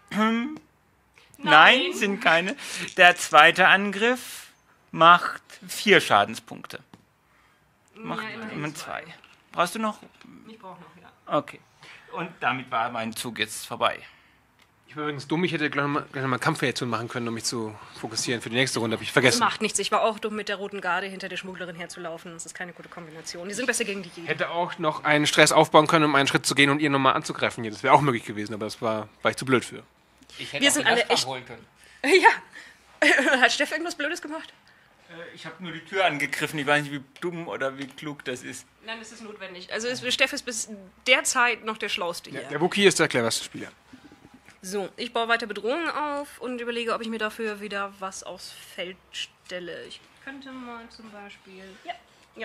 Speaker 2: Nein, sind keine. Der zweite Angriff macht 4 Schadenspunkte. Macht immer 2. Brauchst du noch?
Speaker 1: Ich brauche noch, ja.
Speaker 2: Okay. Und damit war mein Zug jetzt vorbei.
Speaker 3: Ich war übrigens dumm, ich hätte gleich noch mal Kampfreaktion machen können, um mich zu fokussieren. Für die nächste Runde habe ich
Speaker 1: Das
Speaker 3: vergessen.
Speaker 1: macht nichts. Ich war auch dumm, mit der roten Garde hinter der Schmugglerin herzulaufen. Das ist keine gute Kombination. Die sind besser gegen die Jedi.
Speaker 3: Hätte auch noch einen Stress aufbauen können, um einen Schritt zu gehen und ihr nochmal anzugreifen. Das wäre auch möglich gewesen, aber das war ich zu blöd für.
Speaker 4: Ich hätte
Speaker 1: Wir
Speaker 4: auch
Speaker 1: sind
Speaker 4: den
Speaker 1: alle
Speaker 4: Restkampf
Speaker 1: echt-
Speaker 4: holen können.
Speaker 1: Ja. Hat Steff irgendwas Blödes gemacht?
Speaker 2: Ich habe nur die Tür angegriffen. Ich weiß nicht, wie dumm oder wie klug das ist.
Speaker 1: Nein, das ist notwendig. Also Steff ist bis derzeit noch der Schlauste hier.
Speaker 3: Der Wookie ist der cleverste Spieler.
Speaker 1: So, ich baue weiter Bedrohungen auf und überlege, ob ich mir dafür wieder was aufs Feld stelle. Ich könnte mal zum Beispiel... Ja.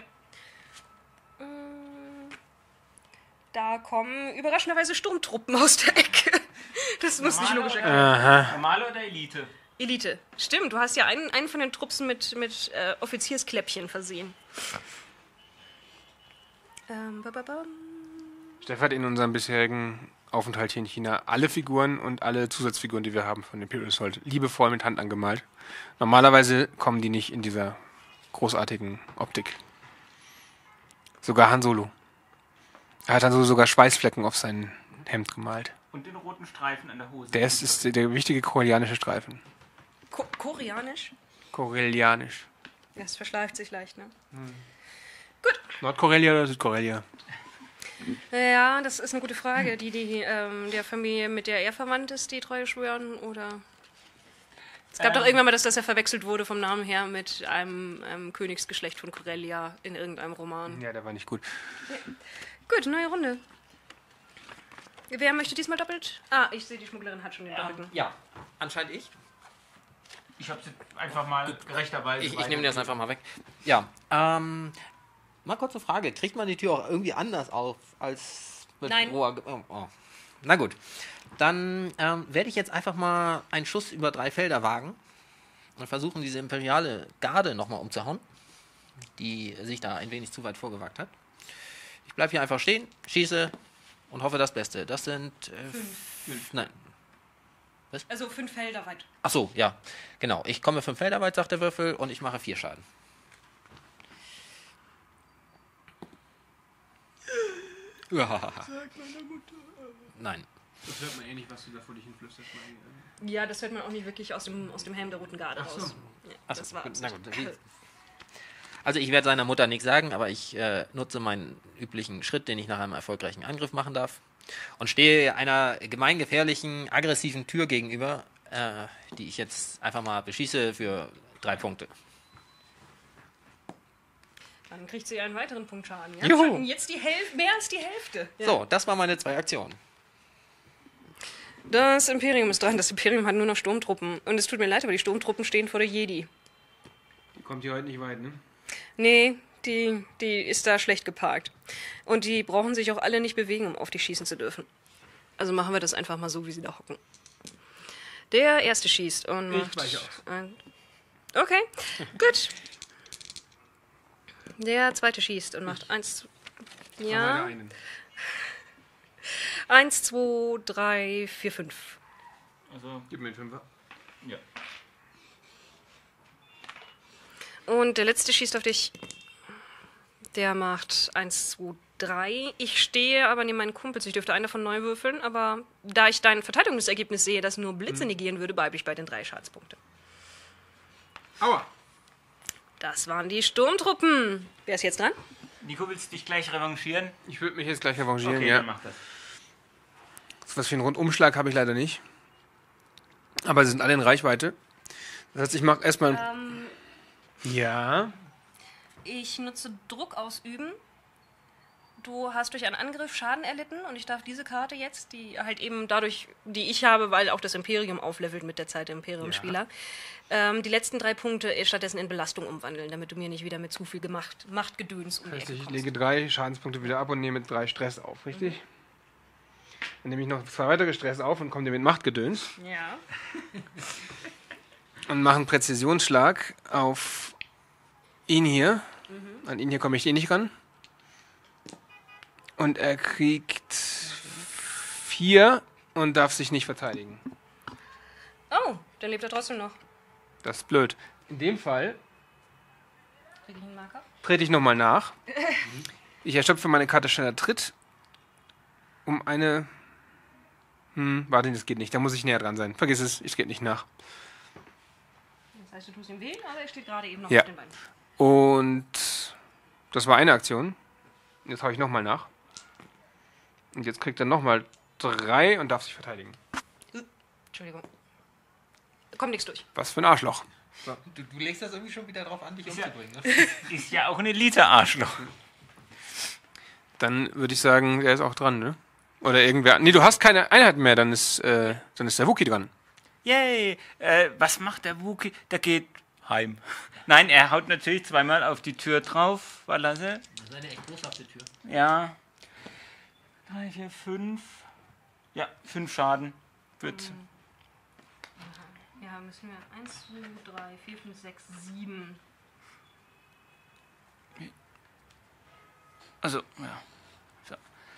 Speaker 1: Da kommen überraschenderweise Sturmtruppen aus der Ecke. Das muss nicht logisch erklären.
Speaker 3: Aha.
Speaker 2: Normale oder Elite?
Speaker 1: Elite. Stimmt, du hast ja einen von den Trupps mit Offizierskläppchen versehen. Bababam.
Speaker 3: Steff hat in unserem bisherigen Aufenthalt hier in China alle Figuren und alle Zusatzfiguren, die wir haben von Imperial Assault, liebevoll mit Hand angemalt. Normalerweise kommen die nicht in dieser großartigen Optik. Sogar Han Solo. Er hat Han Solo sogar Schweißflecken auf sein Hemd gemalt.
Speaker 2: Und den roten Streifen an der Hose.
Speaker 3: Der ist der wichtige korellianische Streifen.
Speaker 1: Koreanisch?
Speaker 3: Korellianisch.
Speaker 1: Das verschleift sich leicht, ne?
Speaker 3: Nordkorea oder Südkorea?
Speaker 1: Ja, das ist eine gute Frage. Der Familie, mit der er verwandt ist, die Treue schwören, oder... Es gab doch irgendwann mal, dass das ja verwechselt wurde vom Namen her mit einem Königsgeschlecht von Corellia in irgendeinem Roman.
Speaker 3: Ja, der war nicht gut.
Speaker 1: Gut, neue Runde. Wer möchte diesmal doppelt? Ah, ich sehe, die Schmugglerin hat schon den doppelten.
Speaker 4: Ja, anscheinend ich.
Speaker 2: Ich habe sie einfach mal gerechterweise.
Speaker 4: Ich nehme das einfach mal weg. Ja, mal kurze Frage. Kriegt man die Tür auch irgendwie anders auf als mit
Speaker 1: Nein.
Speaker 4: roher... Oh. Na gut. Dann werde ich jetzt einfach mal einen Schuss über 3 Felder wagen und versuchen, diese imperiale Garde nochmal umzuhauen, die sich da ein wenig zu weit vorgewagt hat. Ich bleibe hier einfach stehen, schieße und hoffe das Beste. Das sind...
Speaker 1: 5.
Speaker 4: Nein.
Speaker 1: Also 5 Felder weit.
Speaker 4: Ach so, ja. Genau. Ich komme 5 Felder weit, sagt der Würfel, und ich mache 4 Schaden. Nein.
Speaker 3: Das hört man eh nicht, was du da vor dich hinflüsterst.
Speaker 1: Ja, das hört man auch nicht wirklich aus dem Helm der Roten Garde raus. Ja,
Speaker 4: Achso,
Speaker 1: das war
Speaker 4: gut, na gut.
Speaker 1: Absicht.
Speaker 4: Also ich werde seiner Mutter nichts sagen, aber ich nutze meinen üblichen Schritt, den ich nach einem erfolgreichen Angriff machen darf, und stehe einer gemeingefährlichen, aggressiven Tür gegenüber, die ich jetzt einfach mal beschieße für 3 Punkte.
Speaker 1: Dann kriegt sie einen weiteren Punkt Schaden. Ja?
Speaker 4: Juhu.
Speaker 1: Jetzt mehr als die Hälfte. Ja.
Speaker 4: So, das waren meine 2 Aktionen.
Speaker 1: Das Imperium ist dran. Das Imperium hat nur noch Sturmtruppen. Und es tut mir leid, aber die Sturmtruppen stehen vor der Jedi.
Speaker 3: Die kommt hier heute nicht weit, ne?
Speaker 1: Nee, die ist da schlecht geparkt. Und die brauchen sich auch alle nicht bewegen, um auf die schießen zu dürfen. Also machen wir das einfach mal so, wie sie da hocken. Der erste schießt und macht...
Speaker 3: Ich weiche aus.
Speaker 1: Okay, gut. Der zweite schießt und macht 1... Ja. 1, 2, 3, 4, 5.
Speaker 2: Also,
Speaker 3: Gib mir den Fünfer.
Speaker 2: ja.
Speaker 1: Und der letzte schießt auf dich. Der macht 1, 2, 3. Ich stehe aber neben meinen Kumpels. Ich dürfte einer von neu würfeln, aber da ich dein Verteidigungsergebnis sehe, das nur Blitze negieren würde, bleibe ich bei den 3 Schadenspunkten.
Speaker 3: Aua!
Speaker 1: Das waren die Sturmtruppen. Wer ist jetzt dran?
Speaker 2: Nico, willst du dich gleich revanchieren?
Speaker 3: Ich würde mich jetzt gleich revanchieren,
Speaker 2: Okay,
Speaker 3: ja.
Speaker 2: dann mach das.
Speaker 3: So was für einen Rundumschlag habe ich leider nicht. Aber sie sind alle in Reichweite. Das heißt, ich mache erstmal... Ja.
Speaker 1: Ich nutze Druck ausüben. Du hast durch einen Angriff Schaden erlitten und ich darf diese Karte jetzt, die halt eben dadurch, die ich habe, weil auch das Imperium auflevelt mit der Zeit der Imperium-Spieler, die letzten 3 Punkte stattdessen in Belastung umwandeln, damit du mir nicht wieder mit zu viel Machtgedöns um die Ecke
Speaker 3: Ich
Speaker 1: kommst.
Speaker 3: lege 3 Schadenspunkte wieder ab und nehme 3 Stress auf, richtig? Dann nehme ich noch 2 weitere Stress auf und komme dir mit Machtgedöns.
Speaker 1: Ja.
Speaker 3: Und mache einen Präzisionsschlag auf ihn hier. An ihn hier komme ich eh nicht ran. Und er kriegt 4 und darf sich nicht verteidigen.
Speaker 1: Oh, dann lebt er trotzdem noch.
Speaker 3: Das ist blöd. In dem Fall
Speaker 1: Krieg ich einen Marker?
Speaker 3: trete ich nochmal nach. Ich erschöpfe meine Karte schneller Tritt. Um eine... warte, das geht nicht. Da muss ich näher dran sein. Vergiss es, es geht nicht nach.
Speaker 1: Das heißt, du tust ihm weh, aber er steht gerade eben noch
Speaker 3: Ja.
Speaker 1: auf den Beinen.
Speaker 3: Und das war eine Aktion. Jetzt haue ich nochmal nach. Und jetzt kriegt er nochmal 3 und darf sich verteidigen.
Speaker 1: Entschuldigung. Kommt nichts durch.
Speaker 3: Was für ein Arschloch.
Speaker 4: Du legst das irgendwie schon wieder drauf an, dich umzubringen, ne?
Speaker 2: Ist ja auch ein Elite-Arschloch.
Speaker 3: Dann würde ich sagen, er ist auch dran, ne? Oder irgendwer. Nee, du hast keine Einheit mehr, dann ist der Wookie dran.
Speaker 2: Yay! Was macht der Wookie? Der geht heim. Nein, er haut natürlich 2-mal auf die Tür drauf, weil er sie.
Speaker 4: Das ist eine echt großartige Tür.
Speaker 2: Ja. 3, 4, 5. Ja, 5 Schaden. Würze.
Speaker 1: Ja, müssen wir 1, 2, 3, 4, 5, 6, 7.
Speaker 2: Also, ja. So.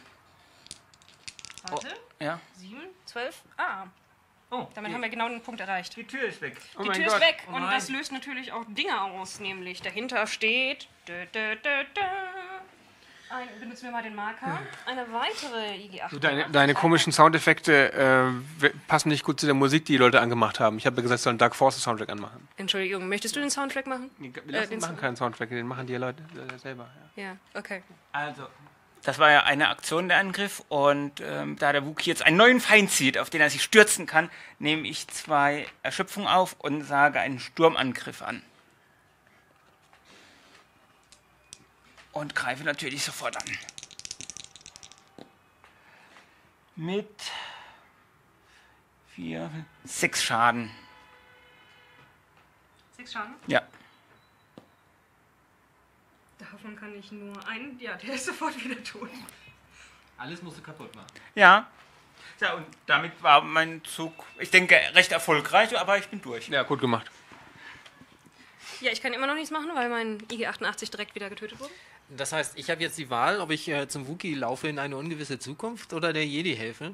Speaker 1: Warte.
Speaker 2: Ja.
Speaker 1: 7, 12. Ah.
Speaker 2: Oh,
Speaker 1: Damit haben wir genau den Punkt erreicht.
Speaker 2: die Tür ist weg.
Speaker 3: Oh
Speaker 1: Die
Speaker 3: mein
Speaker 1: Tür
Speaker 3: Gott.
Speaker 1: ist weg
Speaker 4: Oh
Speaker 1: und
Speaker 4: nein.
Speaker 1: das löst natürlich auch Dinge aus, nämlich dahinter steht. Benutzen wir mal den Marker. Eine weitere IG-8.
Speaker 3: Deine komischen Soundeffekte passen nicht gut zu der Musik, die Leute angemacht haben. Ich habe ja gesagt, sie sollen Dark Forces Soundtrack anmachen.
Speaker 1: Entschuldigung, möchtest du den Soundtrack machen?
Speaker 3: Wir machen keinen Soundtrack, den machen die Leute selber. Ja.
Speaker 1: Ja, okay.
Speaker 2: Also, das war ja eine Aktion, der Angriff. Und da der Wookie jetzt einen neuen Feind sieht, auf den er sich stürzen kann, nehme ich 2 Erschöpfung auf und sage einen Sturmangriff an. Und greife natürlich sofort an. Mit 4, 6 Schaden.
Speaker 1: 6 Schaden.
Speaker 2: Ja.
Speaker 1: Davon kann ich nur einen. Ja, der ist sofort wieder tot.
Speaker 4: Alles musst du kaputt machen.
Speaker 2: Ja. Ja, und damit war mein Zug, ich denke, recht erfolgreich, aber ich bin durch.
Speaker 3: Ja, gut gemacht.
Speaker 1: Ja, ich kann immer noch nichts machen, weil mein IG-88 direkt wieder getötet wurde.
Speaker 4: Das heißt, ich habe jetzt die Wahl, ob ich zum Wookie laufe in eine ungewisse Zukunft oder der Jedi helfe.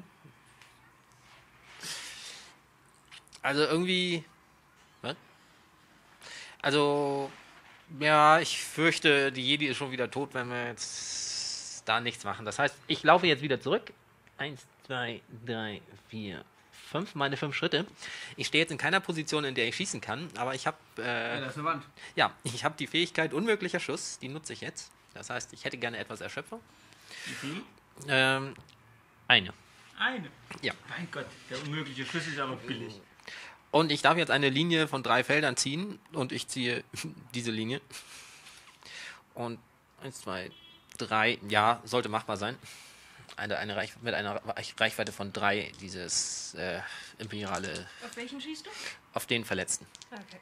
Speaker 4: Also irgendwie... Was? Also... Ja, ich fürchte, die Jedi ist schon wieder tot, wenn wir jetzt da nichts machen. Das heißt, ich laufe jetzt wieder zurück. 1, 2, 3, 4, 5, meine 5 Schritte. Ich stehe jetzt in keiner Position, in der ich schießen kann, aber ich habe...
Speaker 3: das ist eine Wand.
Speaker 4: Ja, ich habe die Fähigkeit unmöglicher Schuss, die nutze ich jetzt. Das heißt, ich hätte gerne etwas Erschöpfung.
Speaker 2: Wie viel?
Speaker 4: Eine.
Speaker 2: Eine.
Speaker 4: Ja.
Speaker 2: Mein Gott, der unmögliche Schuss ist aber billig.
Speaker 4: Und ich darf jetzt eine Linie von 3 Feldern ziehen und ich ziehe diese Linie. Und 1, 2, 3, ja, sollte machbar sein. Mit einer Reichweite von 3 dieses imperiale,
Speaker 1: Auf welchen schießt du?
Speaker 4: auf den Verletzten.
Speaker 1: Okay.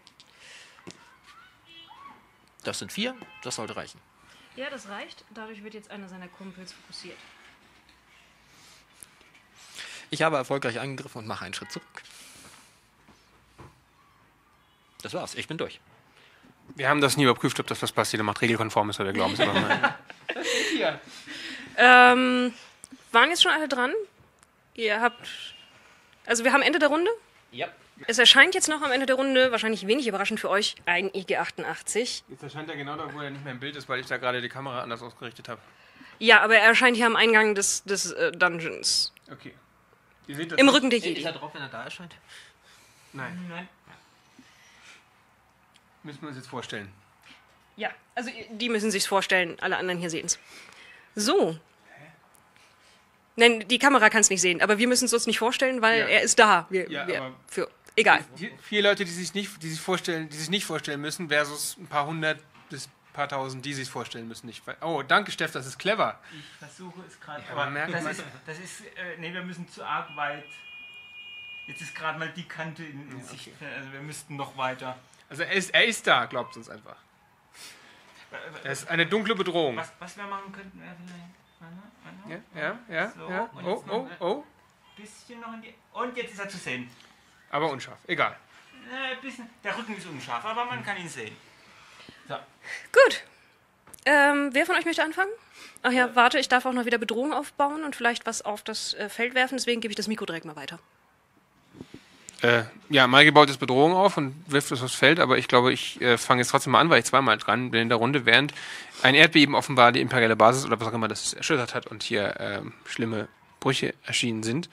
Speaker 4: Das sind 4, das sollte reichen.
Speaker 1: Ja, das reicht. Dadurch wird jetzt einer seiner Kumpels fokussiert.
Speaker 4: Ich habe erfolgreich angegriffen und mache einen Schritt zurück. Das war's, ich bin durch.
Speaker 3: Wir haben das nie überprüft, ob das, was passiert, macht regelkonform ist, aber wir glauben es immer mal.
Speaker 1: Waren jetzt schon alle dran? Ihr habt... Also wir haben Ende der Runde.
Speaker 4: Ja.
Speaker 1: Es erscheint jetzt noch am Ende der Runde, wahrscheinlich wenig überraschend für euch, ein IG-88.
Speaker 3: Jetzt erscheint er genau da, wo er nicht mehr im Bild ist, weil ich da gerade die Kamera anders ausgerichtet habe.
Speaker 1: Ja, aber er erscheint hier am Eingang des Dungeons.
Speaker 3: Okay. Ihr seht das
Speaker 1: Im
Speaker 3: nicht?
Speaker 1: Rücken der
Speaker 4: Ist
Speaker 1: Jedi.
Speaker 4: er drauf, wenn er da erscheint?
Speaker 3: Nein.
Speaker 2: Nein.
Speaker 3: Müssen wir uns jetzt vorstellen.
Speaker 1: Ja, also die müssen sich's vorstellen, alle anderen hier sehen's. So. Nein, die Kamera kann's nicht sehen, aber wir müssen es uns nicht vorstellen, weil
Speaker 3: Ja.
Speaker 1: er ist da.
Speaker 3: Ja, aber-
Speaker 1: Egal.
Speaker 3: 4 Leute, die sich nicht vorstellen müssen, versus ein paar hundert bis ein paar tausend, die sich vorstellen müssen. Oh, danke, Steff, das ist clever.
Speaker 2: Ich versuche es gerade,
Speaker 3: aber merkt man-
Speaker 2: nee, wir müssen zu arg weit. Jetzt ist gerade mal die Kante in Sicht. Also wir müssten noch weiter.
Speaker 3: Also er ist da, glaubt uns einfach. Er ist eine dunkle Bedrohung.
Speaker 2: Was wir machen könnten, wäre vielleicht...
Speaker 3: Ja.
Speaker 2: So,
Speaker 3: Ja.
Speaker 2: und
Speaker 3: Oh,
Speaker 2: jetzt noch
Speaker 3: oh, oh.
Speaker 2: bisschen noch in die... Und jetzt ist er zu sehen.
Speaker 3: Aber unscharf. Egal.
Speaker 2: Der Rücken ist unscharf, aber man kann ihn sehen. So.
Speaker 1: Gut. Wer von euch möchte anfangen? Ach ja, warte, ich darf auch noch wieder Bedrohung aufbauen und vielleicht was auf das Feld werfen, deswegen gebe ich das Mikro direkt mal weiter.
Speaker 3: Ja, Maike baut jetzt Bedrohung auf und wirft es aufs Feld, aber ich glaube, ich fange jetzt trotzdem mal an, weil ich zweimal dran bin in der Runde, während ein Erdbeben offenbar die imperiale Basis oder was auch immer das erschüttert hat und hier schlimme Brüche erschienen sind.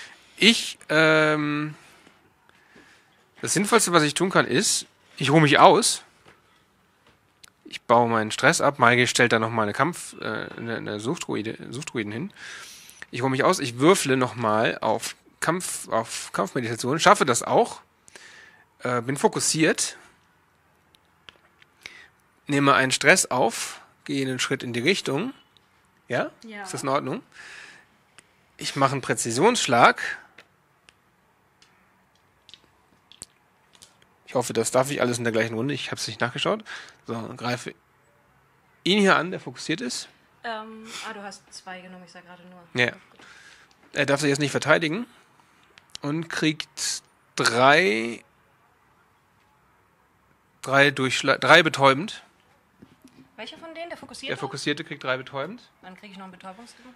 Speaker 3: Das Sinnvollste, was ich tun kann, ist, ich ruhe mich aus, ich baue meinen Stress ab, Maike stellt da nochmal eine Suchtruiden hin. Ich ruhe mich aus, ich würfle nochmal auf Kampfmeditation, schaffe das auch, bin fokussiert, nehme einen Stress auf, gehe einen Schritt in die Richtung. Ja?
Speaker 1: Ja.
Speaker 3: Ist das in Ordnung? Ich mache einen Präzisionsschlag. Ich hoffe, das darf ich alles in der gleichen Runde. Ich habe es nicht nachgeschaut. So, greife ihn hier an, der fokussiert ist.
Speaker 1: Du hast 2 genommen, ich sage gerade nur.
Speaker 3: Ja. Er darf sich jetzt nicht verteidigen. und kriegt 3 betäubend.
Speaker 1: Welcher von denen? Der Fokussierte?
Speaker 3: Der Fokussierte kriegt 3 betäubend.
Speaker 1: Dann kriege ich noch einen Betäubungssymbol.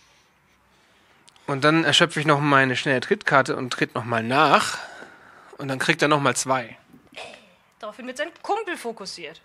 Speaker 3: Und dann erschöpfe ich noch meine schnelle Trittkarte und tritt nochmal nach. Und dann kriegt er nochmal 2.
Speaker 1: Daraufhin wird sein Kumpel fokussiert.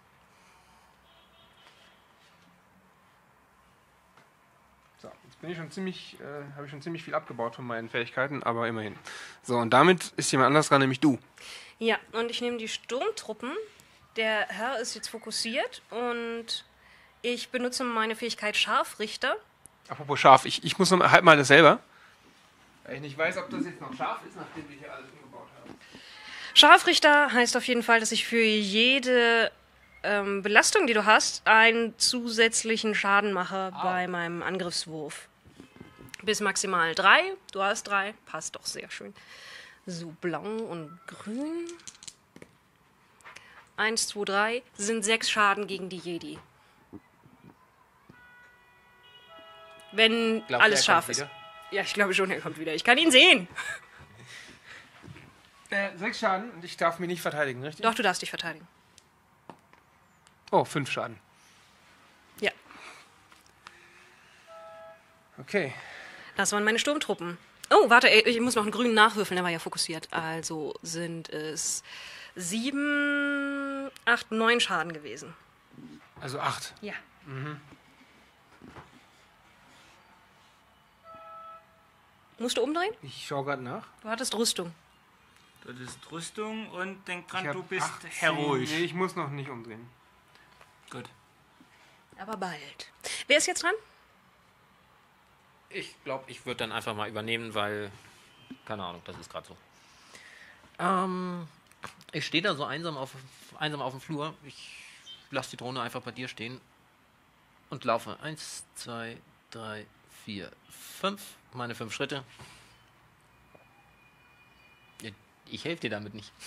Speaker 3: So, jetzt bin ich schon ziemlich, habe ich schon ziemlich viel abgebaut von meinen Fähigkeiten, aber immerhin. So, und damit ist jemand anders dran, nämlich du.
Speaker 1: Ja, und ich nehme die Sturmtruppen. Der Herr ist jetzt fokussiert und ich benutze meine Fähigkeit Scharfrichter.
Speaker 3: Apropos scharf, ich muss noch halt mal das selber. Weil ich nicht weiß, ob das jetzt noch scharf ist, nachdem wir hier alles umgebaut haben.
Speaker 1: Scharfrichter heißt auf jeden Fall, dass ich für jede Belastung, die du hast, einen zusätzlichen Schaden mache bei meinem Angriffswurf. Bis maximal 3. Du hast 3. Passt doch sehr schön. So, blau und grün. 1, 2, 3 sind 6 Schaden gegen die Jedi. Wenn alles scharf ist. Ja, ich glaube schon, er kommt wieder. Ich kann ihn sehen.
Speaker 3: 6 Schaden und ich darf mich nicht verteidigen, richtig?
Speaker 1: Doch, du darfst dich verteidigen.
Speaker 3: Oh, 5 Schaden.
Speaker 1: Ja,
Speaker 3: Okay.
Speaker 1: das waren meine Sturmtruppen. Oh, warte, ich muss noch einen grünen nachwürfeln, der war ja fokussiert. Also sind es 7, 8, 9 Schaden gewesen.
Speaker 3: Also 8.
Speaker 1: Ja. Musst du umdrehen?
Speaker 3: Ich schaue gerade nach.
Speaker 1: Du hattest Rüstung.
Speaker 2: Das ist Rüstung und denk
Speaker 3: Ich
Speaker 2: dran,
Speaker 3: hab
Speaker 2: du bist
Speaker 3: 18.
Speaker 2: heroisch.
Speaker 3: Nee, ich muss noch nicht umdrehen.
Speaker 2: Gut.
Speaker 1: Aber bald. Wer ist jetzt dran?
Speaker 4: Ich glaube, ich würde dann einfach mal übernehmen, weil, keine Ahnung, das ist gerade so. Ich stehe da so einsam auf dem Flur. Ich lasse die Drohne einfach bei dir stehen und laufe. 1, 2, 3, 4, 5. Meine 5 Schritte. Ich helfe dir damit nicht.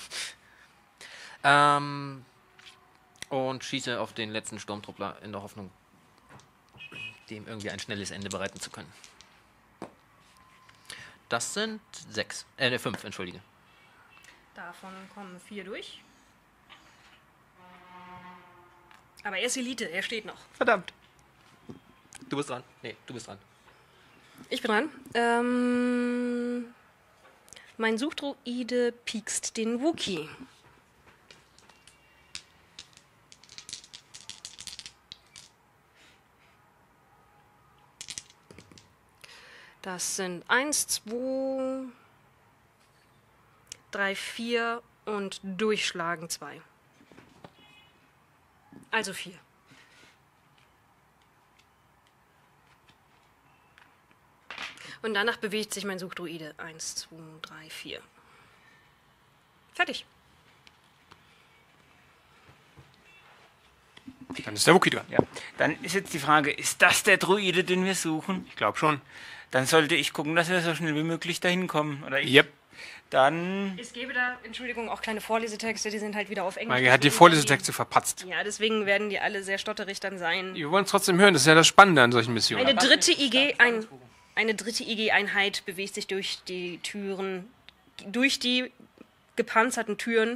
Speaker 4: Und schieße auf den letzten Sturmtruppler in der Hoffnung, dem irgendwie ein schnelles Ende bereiten zu können. Das sind 5, entschuldige.
Speaker 1: Davon kommen 4 durch. Aber er ist Elite, er steht noch.
Speaker 4: Verdammt. Du bist dran. Nee, du bist dran.
Speaker 1: Ich bin dran. Mein Suchdruide piekst den Wookie. Das sind 1, 2, 3, 4 und durchschlagen 2. Also 4. Und danach bewegt sich mein Suchdruide. 1, 2, 3, 4. Fertig.
Speaker 3: Dann ist der Wookie dran.
Speaker 2: Ja. Dann ist jetzt die Frage, ist das der Druide, den wir suchen?
Speaker 3: Ich glaube schon.
Speaker 2: Dann sollte ich gucken, dass wir so schnell wie möglich dahin kommen. Oder ich.
Speaker 3: Yep.
Speaker 2: Dann.
Speaker 1: Es gäbe da, Entschuldigung, auch kleine Vorlesetexte, die sind halt wieder auf Englisch.
Speaker 3: Maike hat die
Speaker 1: Deswegen
Speaker 3: Vorlesetexte verpatzt.
Speaker 1: Ja, deswegen werden die alle sehr stotterig dann sein.
Speaker 3: Wir wollen es trotzdem hören, das ist ja das Spannende an solchen Missionen.
Speaker 1: Eine dritte IG-Einheit bewegt sich durch die Türen, durch die gepanzerten Türen.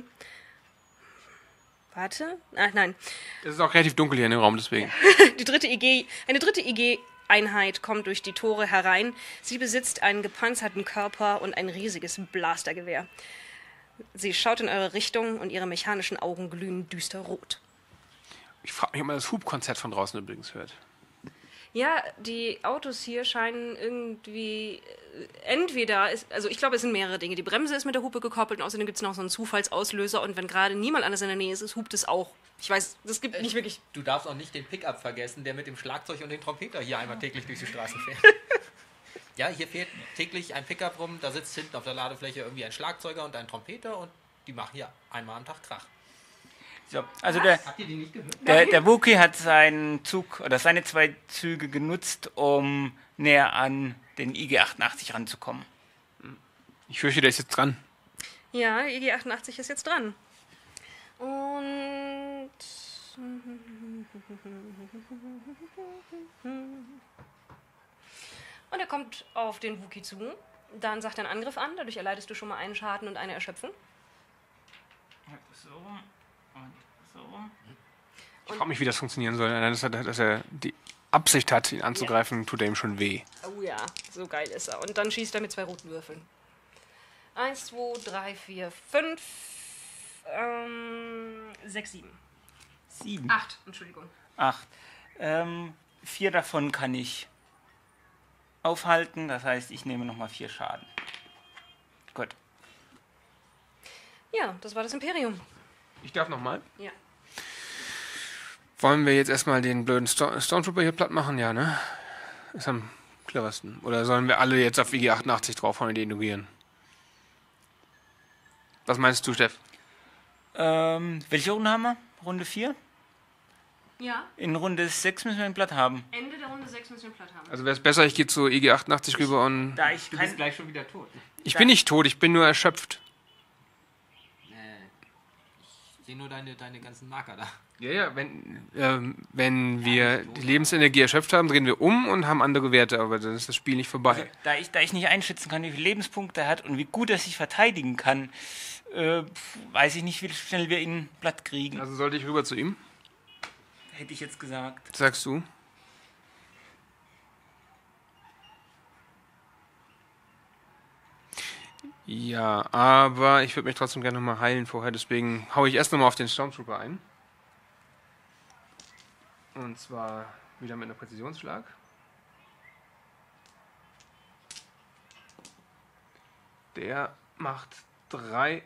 Speaker 1: Warte. Ach nein.
Speaker 3: Es ist auch relativ dunkel hier in dem Raum, deswegen.
Speaker 1: Eine dritte IG-Einheit kommt durch die Tore herein. Sie besitzt einen gepanzerten Körper und ein riesiges Blastergewehr. Sie schaut in eure Richtung und ihre mechanischen Augen glühen düster rot.
Speaker 3: Ich frage mich, ob man das Hubkonzert von draußen übrigens hört.
Speaker 1: Ja, die Autos hier scheinen irgendwie also ich glaube, es sind mehrere Dinge. Die Bremse ist mit der Hupe gekoppelt und außerdem gibt es noch so einen Zufallsauslöser und wenn gerade niemand anders in der Nähe ist, hupt es auch. Ich weiß, das gibt nicht wirklich...
Speaker 4: Du darfst auch nicht den Pickup vergessen, der mit dem Schlagzeug und dem Trompeter hier einmal täglich durch die Straßen fährt. Ja, hier fährt täglich ein Pickup rum, da sitzt hinten auf der Ladefläche irgendwie ein Schlagzeuger und ein Trompeter und die machen hier einmal am Tag Krach.
Speaker 2: So, also
Speaker 4: Habt ihr die nicht gehört?
Speaker 2: der Wookie hat seinen Zug oder seine 2 Züge genutzt, um näher an den IG-88 ranzukommen.
Speaker 3: Ich fürchte, der ist jetzt dran.
Speaker 1: Ja, IG-88 ist jetzt dran. Und... Und er kommt auf den Wookie zu Dann sagt dein Angriff an, dadurch erleidest du schon mal einen Schaden und eine Erschöpfung.
Speaker 2: So rum und so rum.
Speaker 3: Ich frage mich, wie das funktionieren soll. Dass er die Absicht hat, ihn anzugreifen, tut er ihm schon weh.
Speaker 1: Oh ja, so geil ist er. Und dann schießt er mit 2 roten Würfeln. 1, 2, 3, 4, 5, 6, 7.
Speaker 2: 7.
Speaker 1: 8, Entschuldigung.
Speaker 2: 8. 4 davon kann ich aufhalten, das heißt, ich nehme nochmal 4 Schaden. Gut.
Speaker 1: Ja, das war das Imperium.
Speaker 3: Ich darf nochmal.
Speaker 1: Ja.
Speaker 3: Wollen wir jetzt erstmal den blöden Stormtrooper hier platt machen? Ja, ne? Ist am cleversten. Oder sollen wir alle jetzt auf IG-88 draufhauen und die ignorieren? Was meinst du, Steff?
Speaker 2: Welche Runde haben wir? Runde 4?
Speaker 1: Ja,
Speaker 2: In Runde 6 müssen wir ein Blatt haben.
Speaker 1: Ende der Runde 6 müssen wir platt haben.
Speaker 3: Also wäre es besser, ich gehe zu IG-88 rüber und...
Speaker 2: Da ich
Speaker 4: Du
Speaker 2: kein,
Speaker 4: bist gleich schon wieder tot.
Speaker 3: Ich bin nicht tot, ich bin nur erschöpft.
Speaker 4: Ich sehe nur deine ganzen Marker da.
Speaker 3: Ja, wenn wir die Lebensenergie erschöpft haben, drehen wir um und haben andere Werte, aber dann ist das Spiel nicht vorbei.
Speaker 2: da ich nicht einschätzen kann, wie viele Lebenspunkte er hat und wie gut er sich verteidigen kann, weiß ich nicht, wie schnell wir ihn platt kriegen.
Speaker 3: Also sollte ich rüber zu ihm?
Speaker 2: Hätte ich jetzt gesagt.
Speaker 3: Sagst du? Ja, aber ich würde mich trotzdem gerne nochmal heilen vorher, deswegen haue ich erst nochmal auf den Stormtrooper ein. Und zwar wieder mit einem Präzisionsschlag. Der macht 3.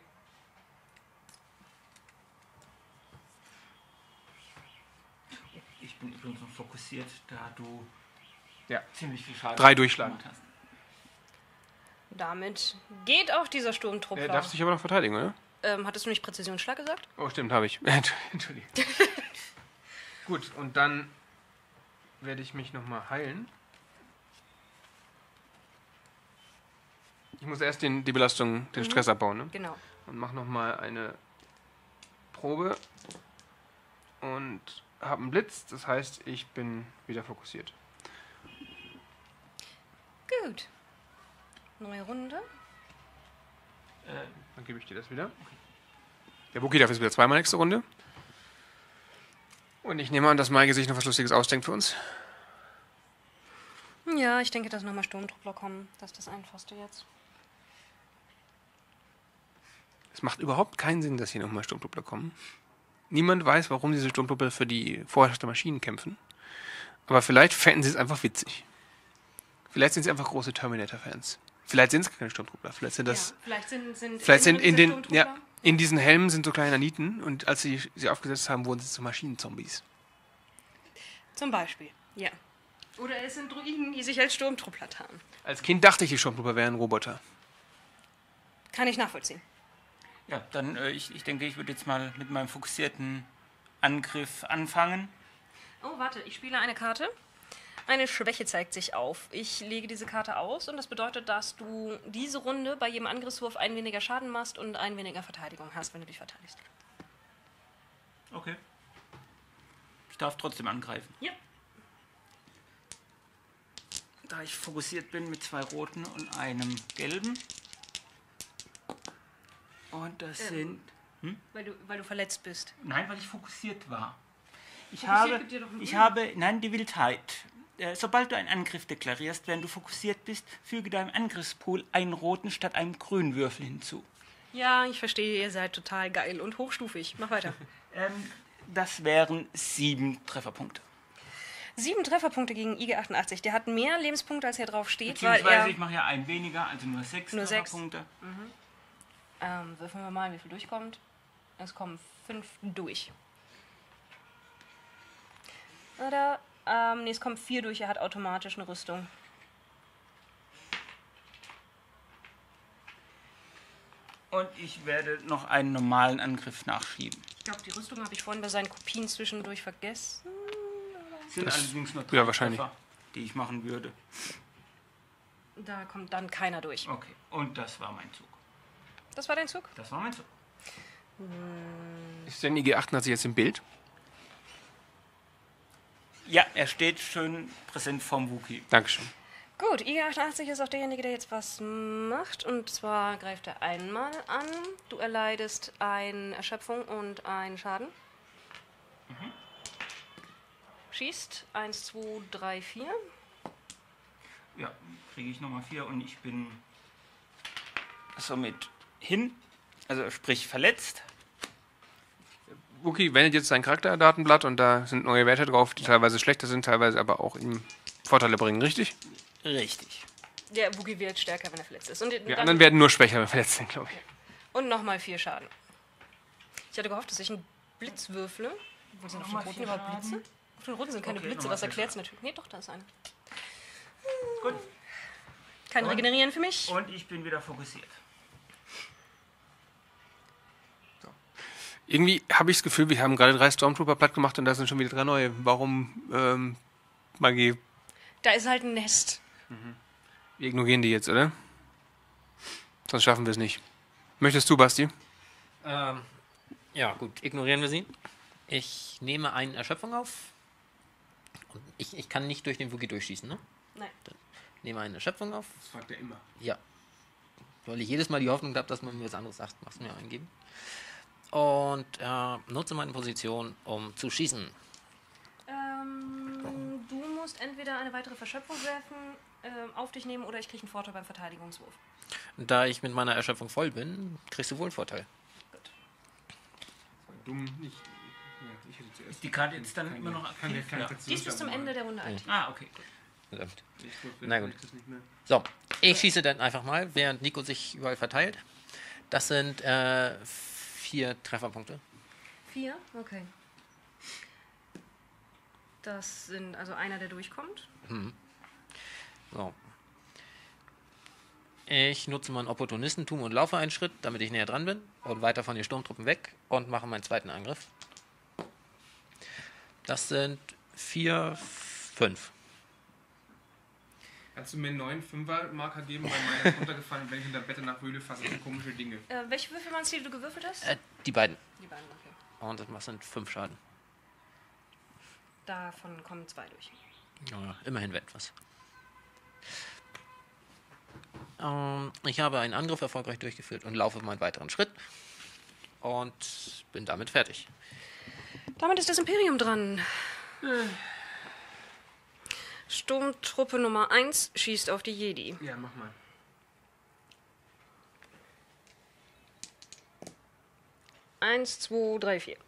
Speaker 2: Ich bin übrigens noch fokussiert, da du
Speaker 3: Ja.
Speaker 2: ziemlich viel Schaden
Speaker 3: 3 Durchschlag.
Speaker 2: gemacht hast.
Speaker 1: Damit geht auch dieser Sturmtruppler.
Speaker 3: Er darf sich aber noch verteidigen, oder?
Speaker 1: Hattest du nicht Präzisionsschlag gesagt?
Speaker 3: Oh, stimmt, habe ich. Entschuldigung. Gut, und dann werde ich mich nochmal heilen. Ich muss erst die Belastung, den Stress abbauen, ne?
Speaker 1: Genau.
Speaker 3: Und mache nochmal eine Probe. Und habe einen Blitz, das heißt, ich bin wieder fokussiert.
Speaker 1: Gut. Neue Runde.
Speaker 3: Dann gebe ich dir das wieder. Der Wookie darf jetzt wieder zweimal nächste Runde. Und ich nehme an, dass Maike sich noch was Lustiges ausdenkt für uns.
Speaker 1: Ja, ich denke, dass nochmal Sturmtruppler kommen. Das ist das Einfachste jetzt.
Speaker 3: Es macht überhaupt keinen Sinn, dass hier nochmal Sturmtruppler kommen. Niemand weiß, warum diese Sturmtruppler für die vorherrschende Maschinen kämpfen. Aber vielleicht fänden sie es einfach witzig. Vielleicht sind sie einfach große Terminator-Fans. Vielleicht sind es keine Sturmtruppler. Vielleicht sind das...
Speaker 1: Ja,
Speaker 3: Vielleicht sind in den...
Speaker 1: Sturmtruppler.
Speaker 3: Ja, in diesen Helmen sind so kleine Naniten und als sie aufgesetzt haben, wurden sie zu Maschinenzombies.
Speaker 1: Zum Beispiel, ja. Oder es sind Druiden, die sich als Sturmtruppler tarnen.
Speaker 3: Als Kind dachte ich, die Sturmtruppler wären Roboter.
Speaker 1: Kann ich nachvollziehen.
Speaker 2: Ja, dann ich denke, ich würde jetzt mal mit meinem fokussierten Angriff anfangen.
Speaker 1: Oh, warte, ich spiele eine Karte. Eine Schwäche zeigt sich auf. Ich lege diese Karte aus und das bedeutet, dass du diese Runde bei jedem Angriffswurf einen weniger Schaden machst und einen weniger Verteidigung hast, wenn du dich verteidigst.
Speaker 2: Okay. Ich darf trotzdem angreifen.
Speaker 1: Ja.
Speaker 2: Da ich fokussiert bin mit 2 roten und einem gelben. Und das sind...
Speaker 1: Weil du verletzt bist.
Speaker 2: Nein, weil ich fokussiert war.
Speaker 1: Fokussiert gibt dir doch einen
Speaker 2: Ich
Speaker 1: Grün.
Speaker 2: habe, nein, die Wildheit. Sobald du einen Angriff deklarierst, während du fokussiert bist, füge deinem Angriffspool einen roten statt einem grünen Würfel hinzu.
Speaker 1: Ja, ich verstehe, ihr seid total geil und hochstufig. Mach weiter.
Speaker 2: Das wären 7 Trefferpunkte.
Speaker 1: 7 Trefferpunkte gegen IG-88. Der hat mehr Lebenspunkte, als hier drauf steht, weil
Speaker 2: Beziehungsweise
Speaker 1: er...
Speaker 2: ich mache ja einen weniger, also nur 6
Speaker 1: Nur 6.
Speaker 2: Trefferpunkte.
Speaker 1: Würfeln wir mal, wie viel durchkommt. Es kommen 5 durch. Oder, nee, es kommen 4 durch. Er hat automatisch eine Rüstung.
Speaker 2: Und ich werde noch einen normalen Angriff nachschieben.
Speaker 1: Ich glaube, die Rüstung habe ich vorhin bei seinen Kopien zwischendurch vergessen.
Speaker 2: Es sind allerdings nur 3
Speaker 3: ja, wahrscheinlich.
Speaker 2: Treffer, die ich machen würde.
Speaker 1: Da kommt dann keiner durch.
Speaker 2: Okay, und das war mein Zug.
Speaker 1: Das war dein Zug?
Speaker 2: Das war mein Zug.
Speaker 3: Ist denn IG-88 jetzt im Bild?
Speaker 2: Ja, er steht schön präsent vorm Wookie.
Speaker 3: Dankeschön.
Speaker 1: Gut, IG88 ist auch derjenige, der jetzt was macht. Und zwar greift er einmal an. Du erleidest eine Erschöpfung und einen Schaden. Schießt 1, 2, 3, 4.
Speaker 2: Ja, kriege ich nochmal 4 und ich bin somit hin, also sprich verletzt.
Speaker 3: Wookie wendet jetzt sein Charakterdatenblatt und da sind neue Werte drauf, die teilweise schlechter sind, teilweise aber auch ihm Vorteile bringen, richtig?
Speaker 2: Richtig.
Speaker 1: Der Wookie wird stärker, wenn er verletzt ist. Und
Speaker 3: Die anderen werden nur schwächer, wenn verletzt sind, glaube ich.
Speaker 1: Und nochmal 4 Schaden. Ich hatte gehofft, dass ich einen Blitz würfle. Wo sind auf den roten überhaupt Blitze? Auf den roten sind keine
Speaker 2: Okay,
Speaker 1: Blitze,
Speaker 2: nochmal
Speaker 1: das
Speaker 2: 4
Speaker 1: erklärt es natürlich. Nee, doch, da ist eine.
Speaker 2: Gut.
Speaker 1: Kein Regenerieren für mich.
Speaker 2: Und ich bin wieder fokussiert.
Speaker 3: Irgendwie habe ich das Gefühl, wir haben gerade 3 Stormtrooper platt gemacht und da sind schon wieder 3 neue. Warum Magie?
Speaker 1: Da ist halt ein Nest.
Speaker 3: Wir ignorieren die jetzt, oder? Sonst schaffen wir es nicht. Möchtest du, Basti?
Speaker 4: Ja, gut, ignorieren wir sie. Ich nehme eine Erschöpfung auf. Und ich kann nicht durch den Wookie durchschießen, ne?
Speaker 1: Nein.
Speaker 4: Nehme eine Erschöpfung auf.
Speaker 3: Das fragt er immer.
Speaker 4: Ja. Weil ich jedes Mal die Hoffnung habe, dass man mir was anderes sagt, machst du mir eingeben. Und nutze meine Position, um zu schießen.
Speaker 1: Du musst entweder eine weitere Verschöpfung werfen, auf dich nehmen, oder ich kriege einen Vorteil beim Verteidigungswurf.
Speaker 4: Da ich mit meiner Erschöpfung voll bin, kriegst du wohl einen Vorteil.
Speaker 1: Gut.
Speaker 3: Dumm nicht. Ja, ich hätte zuerst.
Speaker 2: Ist die Karte jetzt dann immer noch aktiv? Ja.
Speaker 1: Die ist bis zum Ende der Runde aktiv.
Speaker 2: Ah, okay.
Speaker 4: Verdammt.
Speaker 3: Na
Speaker 4: Na
Speaker 3: gut.
Speaker 4: gut. So, ich schieße dann einfach mal, während Nico sich überall verteilt. Das sind 4 Trefferpunkte.
Speaker 1: 4? Okay. Das sind also einer, der durchkommt.
Speaker 4: So. Ich nutze mein Opportunistentum und laufe einen Schritt, damit ich näher dran bin und weiter von den Sturmtruppen weg und mache meinen zweiten Angriff. Das sind 4, 5.
Speaker 3: Kannst du mir einen neuen 5er-Marker geben, weil meiner ist runtergefallen, wenn ich unter Bette nach Höhle fasse, so komische Dinge.
Speaker 1: Welche Würfel waren es, die du gewürfelt hast?
Speaker 4: Die beiden.
Speaker 1: Die beiden, okay.
Speaker 4: Und das sind 5 Schaden.
Speaker 1: Davon kommen 2 durch.
Speaker 4: Ja, immerhin etwas. Ich habe einen Angriff erfolgreich durchgeführt und laufe meinen weiteren Schritt. Und bin damit fertig.
Speaker 1: Damit ist das Imperium dran. Sturmtruppe Nummer 1 schießt auf die Jedi.
Speaker 3: Ja, mach mal.
Speaker 1: 1, 2, 3, 4.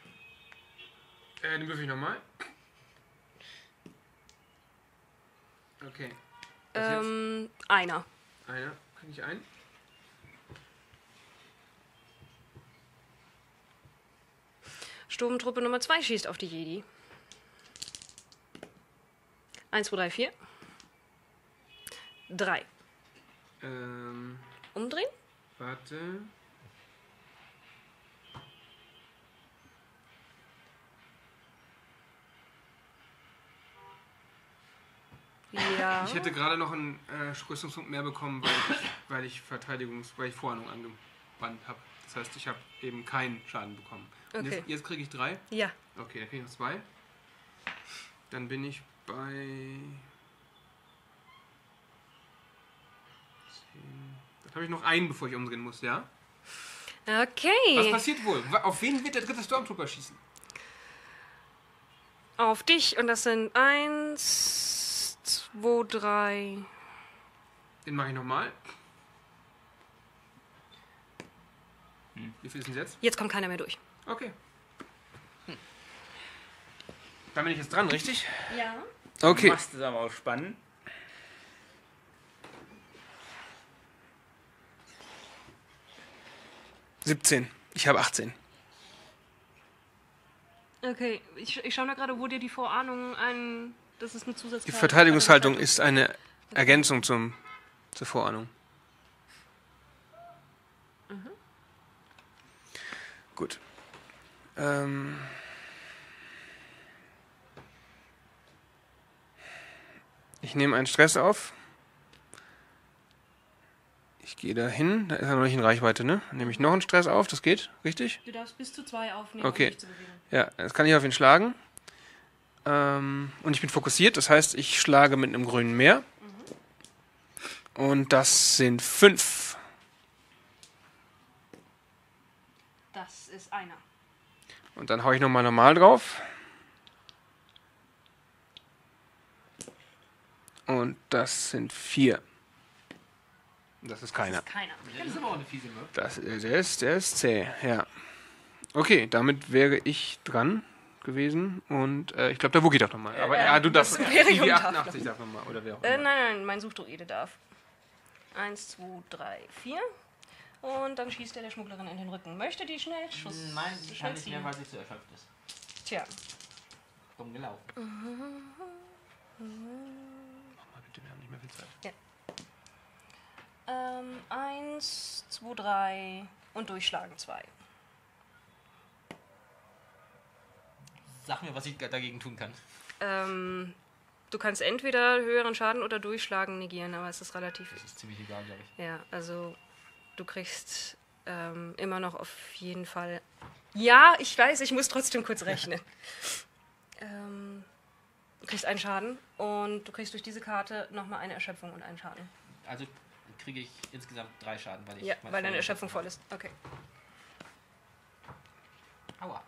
Speaker 3: Den würfel ich nochmal. Okay.
Speaker 1: Einer.
Speaker 3: Einer. Krieg ich einen?
Speaker 1: Sturmtruppe Nummer 2 schießt auf die Jedi. 1, 2, 3, 4. 3. Umdrehen?
Speaker 3: Warte.
Speaker 1: Ja.
Speaker 3: Ich hätte gerade noch einen Rüstungspunkt mehr bekommen, weil ich Vorhandlung angewandt habe. Das heißt, ich habe eben keinen Schaden bekommen. Und
Speaker 1: Okay.
Speaker 3: jetzt kriege ich 3.
Speaker 1: Ja.
Speaker 3: Okay, dann kriege ich noch 2. Dann bin ich bei 10. Dann habe ich noch einen, bevor ich umdrehen muss, ja? Was
Speaker 1: Okay.
Speaker 3: passiert wohl? Auf wen wird der dritte Stormtrooper schießen?
Speaker 1: Auf dich. Und das sind 1, 2, 3.
Speaker 3: Den mache ich nochmal. Wie viel ist denn jetzt?
Speaker 1: Jetzt kommt keiner mehr durch.
Speaker 3: Okay. Dann bin ich jetzt dran, richtig?
Speaker 1: Ja.
Speaker 2: Du
Speaker 3: Okay.
Speaker 2: machst es aber auch spannend.
Speaker 3: Ich habe 18.
Speaker 1: Okay. Ich schaue da gerade, wo dir die Vorahnung ein... Das ist eine Zusatzkarte.
Speaker 3: Die Verteidigungshaltung ist eine Ergänzung zur Vorahnung. Gut. Ich nehme einen Stress auf. Ich gehe da hin. Da ist er noch nicht in Reichweite, ne? Dann nehme ich noch einen Stress auf. Das geht, richtig?
Speaker 1: Du darfst bis zu 2 aufnehmen,
Speaker 3: Okay.
Speaker 1: um dich zu bewegen.
Speaker 3: Ja, das kann ich auf ihn schlagen. Und ich bin fokussiert. Das heißt, ich schlage mit einem grünen Meer. Und das sind 5.
Speaker 1: Das ist einer.
Speaker 3: Und dann hau ich nochmal normal drauf. Und das sind 4. Das ist keiner.
Speaker 1: Keiner.
Speaker 4: Das ist aber auch eine fiese Möwe.
Speaker 3: Der ist zäh, ja. Okay, damit wäre ich dran gewesen. Und ich glaube, der Wookie darf nochmal. Aber du darfst.
Speaker 1: Imperium
Speaker 3: Die
Speaker 1: darf
Speaker 3: 88 darf nochmal. Oder wer auch
Speaker 1: Nein,
Speaker 3: immer.
Speaker 1: nein, mein Suchdruide darf. 1, 2, 3, 4. Und dann schießt er der Schmugglerin in den Rücken. Möchte die Schnellschuss?
Speaker 4: Nein, die
Speaker 1: schnell
Speaker 4: kann nicht mehr,
Speaker 1: ziehen?
Speaker 4: weil sie zu erschöpft ist.
Speaker 1: Tja.
Speaker 4: Dumm gelaufen.
Speaker 3: Mach mal bitte, wir haben nicht mehr viel Zeit.
Speaker 1: 1, 2, 3 und durchschlagen 2.
Speaker 4: Sag mir, was ich dagegen tun kann.
Speaker 1: Du kannst entweder höheren Schaden oder durchschlagen negieren, aber es ist relativ.
Speaker 4: Das ist ziemlich egal, glaube ich.
Speaker 1: Ja, also du kriegst immer noch auf jeden Fall. Ja, ich weiß, ich muss trotzdem kurz rechnen. Du kriegst einen Schaden und du kriegst durch diese Karte nochmal eine Erschöpfung und einen Schaden.
Speaker 4: Also kriege ich insgesamt 3 Schaden, weil ich.
Speaker 1: Ja, weil deine Erschöpfung voll ist. Okay.
Speaker 4: Aua.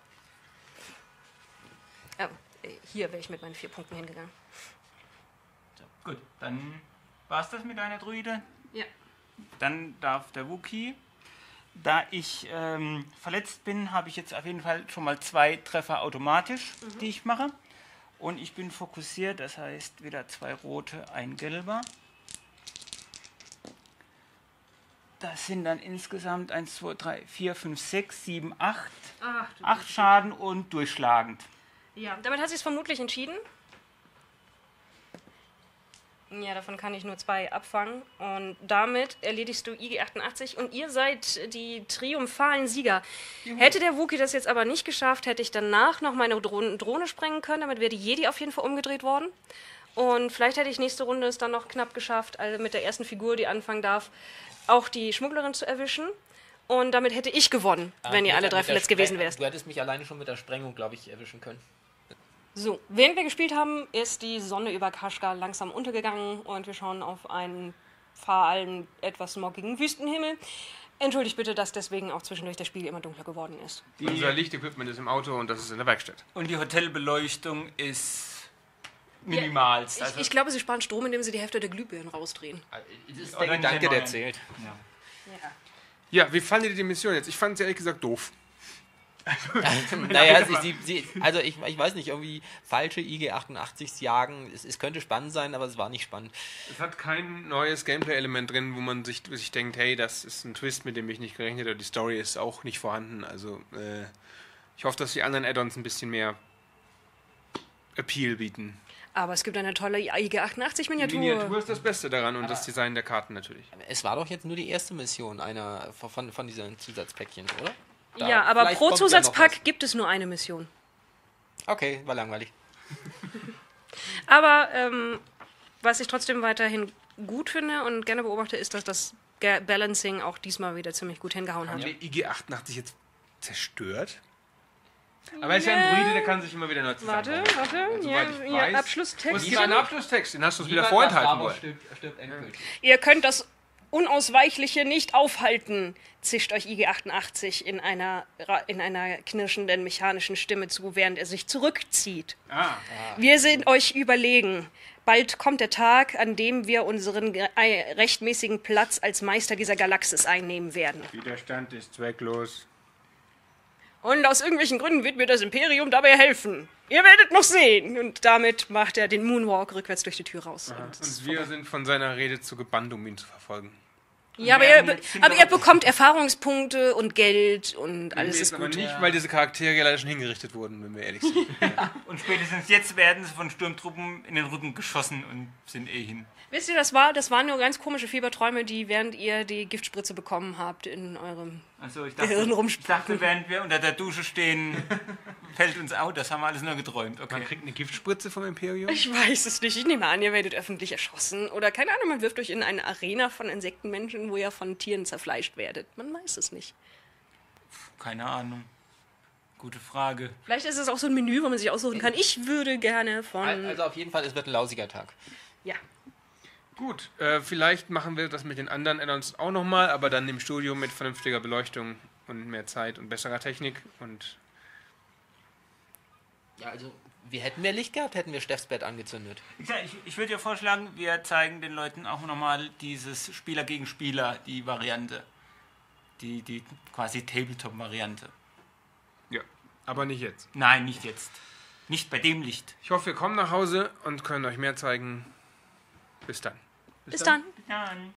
Speaker 1: Hier wäre ich mit meinen 4 Punkten hingegangen.
Speaker 2: Gut, dann war's das mit deiner Druide.
Speaker 1: Ja.
Speaker 2: Dann darf der Wookie. Da ich verletzt bin, habe ich jetzt auf jeden Fall schon mal 2 Treffer automatisch, die ich mache. Und ich bin fokussiert, das heißt wieder 2 rote, ein gelber. Das sind dann insgesamt 1, 2, 3, 4, 5, 6, 7, 8. 8 Schaden und durchschlagend.
Speaker 1: Ja, damit hat sie es vermutlich entschieden. Ja, davon kann ich nur 2 abfangen. Und damit erledigst du IG 88 und ihr seid die triumphalen Sieger. Hätte der Wookie das jetzt aber nicht geschafft, hätte ich danach noch meine Drohne sprengen können. Damit wäre die Jedi auf jeden Fall umgedreht worden. Und vielleicht hätte ich nächste Runde es dann noch knapp geschafft, also mit der ersten Figur, die anfangen darf, auch die Schmugglerin zu erwischen. Und damit hätte ich gewonnen, wenn ihr alle 3 verletzt gewesen wärt.
Speaker 4: Du hättest mich alleine schon mit der Sprengung, glaube ich, erwischen können.
Speaker 1: So, während wir gespielt haben, ist die Sonne über Kashgar langsam untergegangen und wir schauen auf einen vor allem etwas smoggigen Wüstenhimmel. Entschuldigt bitte, dass deswegen auch zwischendurch das Spiel immer dunkler geworden ist.
Speaker 3: Unser Lichtequipment ist im Auto und das ist in der Werkstatt.
Speaker 2: Und die Hotelbeleuchtung ist minimalst.
Speaker 1: Ja, ich glaube, sie sparen Strom, indem sie die Hälfte der Glühbirnen rausdrehen.
Speaker 4: Das ist
Speaker 2: Oder
Speaker 4: der
Speaker 2: nicht
Speaker 4: Gedanke, der
Speaker 2: erneuern.
Speaker 4: zählt.
Speaker 2: Ja.
Speaker 3: Ja, wie fandet ihr die Mission jetzt? Ich fand sie ehrlich gesagt doof.
Speaker 4: Naja, ich weiß nicht, irgendwie falsche IG-88s jagen. Es könnte spannend sein, aber es war nicht spannend.
Speaker 3: Es hat kein neues Gameplay-Element drin, wo man sich denkt, hey, das ist ein Twist, mit dem ich nicht gerechnet habe. Die Story ist auch nicht vorhanden. Also ich hoffe, dass die anderen Add-ons ein bisschen mehr Appeal bieten.
Speaker 1: Aber es gibt eine tolle IG-88-Miniatur.
Speaker 3: Die Miniatur ist das Beste daran und das Design der Karten natürlich.
Speaker 4: Es war doch jetzt nur die erste Mission einer von diesen Zusatzpäckchen, oder?
Speaker 1: Ja, aber
Speaker 4: Vielleicht
Speaker 1: pro
Speaker 4: kommt ja noch
Speaker 1: Zusatzpack gibt es nur eine Mission.
Speaker 4: was. Okay, war langweilig.
Speaker 1: Aber was ich trotzdem weiterhin gut finde und gerne beobachte, ist, dass das Balancing auch diesmal wieder ziemlich gut hingehauen hat.
Speaker 3: Haben wir IG-88 jetzt zerstört? Aber er ist ja ein Druide, der kann sich immer wieder neu zusammenbauen.
Speaker 1: Warte,
Speaker 3: Soweit ich
Speaker 1: ja,
Speaker 3: weiß.
Speaker 1: Abschlusstext.
Speaker 3: Es gibt einen Abschlusstext, den hast du uns wieder vorenthalten wollen.
Speaker 4: Stirbt endgültig.
Speaker 1: Ihr könnt das Unausweichliche nicht aufhalten, zischt euch IG-88 in einer knirschenden mechanischen Stimme zu, während er sich zurückzieht. Wir sind euch überlegen. Bald kommt der Tag, an dem wir unseren rechtmäßigen Platz als Meister dieser Galaxis einnehmen werden.
Speaker 3: Widerstand ist zwecklos.
Speaker 1: Und aus irgendwelchen Gründen wird mir das Imperium dabei helfen. Ihr werdet noch sehen. Und damit macht er den Moonwalk rückwärts durch die Tür raus.
Speaker 3: Und wir sind von seiner Rede zu gebannt, um ihn zu verfolgen.
Speaker 1: Ja, aber ihr bekommt Erfahrungspunkte und Geld und alles ist
Speaker 3: aber
Speaker 1: gut.
Speaker 3: nicht, weil diese Charaktere leider schon hingerichtet wurden, wenn wir ehrlich sind.
Speaker 2: Und spätestens jetzt werden sie von Sturmtruppen in den Rücken geschossen und sind hin.
Speaker 1: Wisst ihr, das waren nur ganz komische Fieberträume, die während ihr die Giftspritze bekommen habt in eurem
Speaker 2: Also ich
Speaker 1: Gehirn
Speaker 2: dachte,
Speaker 1: rumspucken.
Speaker 2: während wir unter der Dusche stehen, fällt uns auf. Das haben wir alles nur geträumt.
Speaker 3: Man
Speaker 2: Okay.
Speaker 3: kriegt eine Giftspritze vom Imperium.
Speaker 1: Ich weiß es nicht. Ich nehme an, ihr werdet öffentlich erschossen. Oder keine Ahnung, man wirft euch in eine Arena von Insektenmenschen, wo ihr von Tieren zerfleischt werdet. Man weiß es nicht.
Speaker 2: Keine Ahnung. Gute Frage.
Speaker 1: Vielleicht ist es auch so ein Menü, wo man sich aussuchen kann. Ich würde gerne von...
Speaker 4: Also auf jeden Fall, es wird ein lausiger Tag.
Speaker 1: Ja.
Speaker 3: Gut, vielleicht machen wir das mit den anderen Add-ons auch nochmal, aber dann im Studio mit vernünftiger Beleuchtung und mehr Zeit und besserer Technik. Und
Speaker 4: Ja, also, wir hätten mehr Licht gehabt, hätten wir Steffs Bett angezündet.
Speaker 2: Ich würde ja vorschlagen, wir zeigen den Leuten auch nochmal dieses Spieler gegen Spieler, die Variante. Die quasi Tabletop-Variante.
Speaker 3: ja, aber nicht jetzt.
Speaker 2: Nein, nicht jetzt. Nicht bei dem Licht.
Speaker 3: Ich hoffe, wir kommen nach Hause und können euch mehr zeigen. Bis dann.
Speaker 1: Bis dann.
Speaker 2: Dann.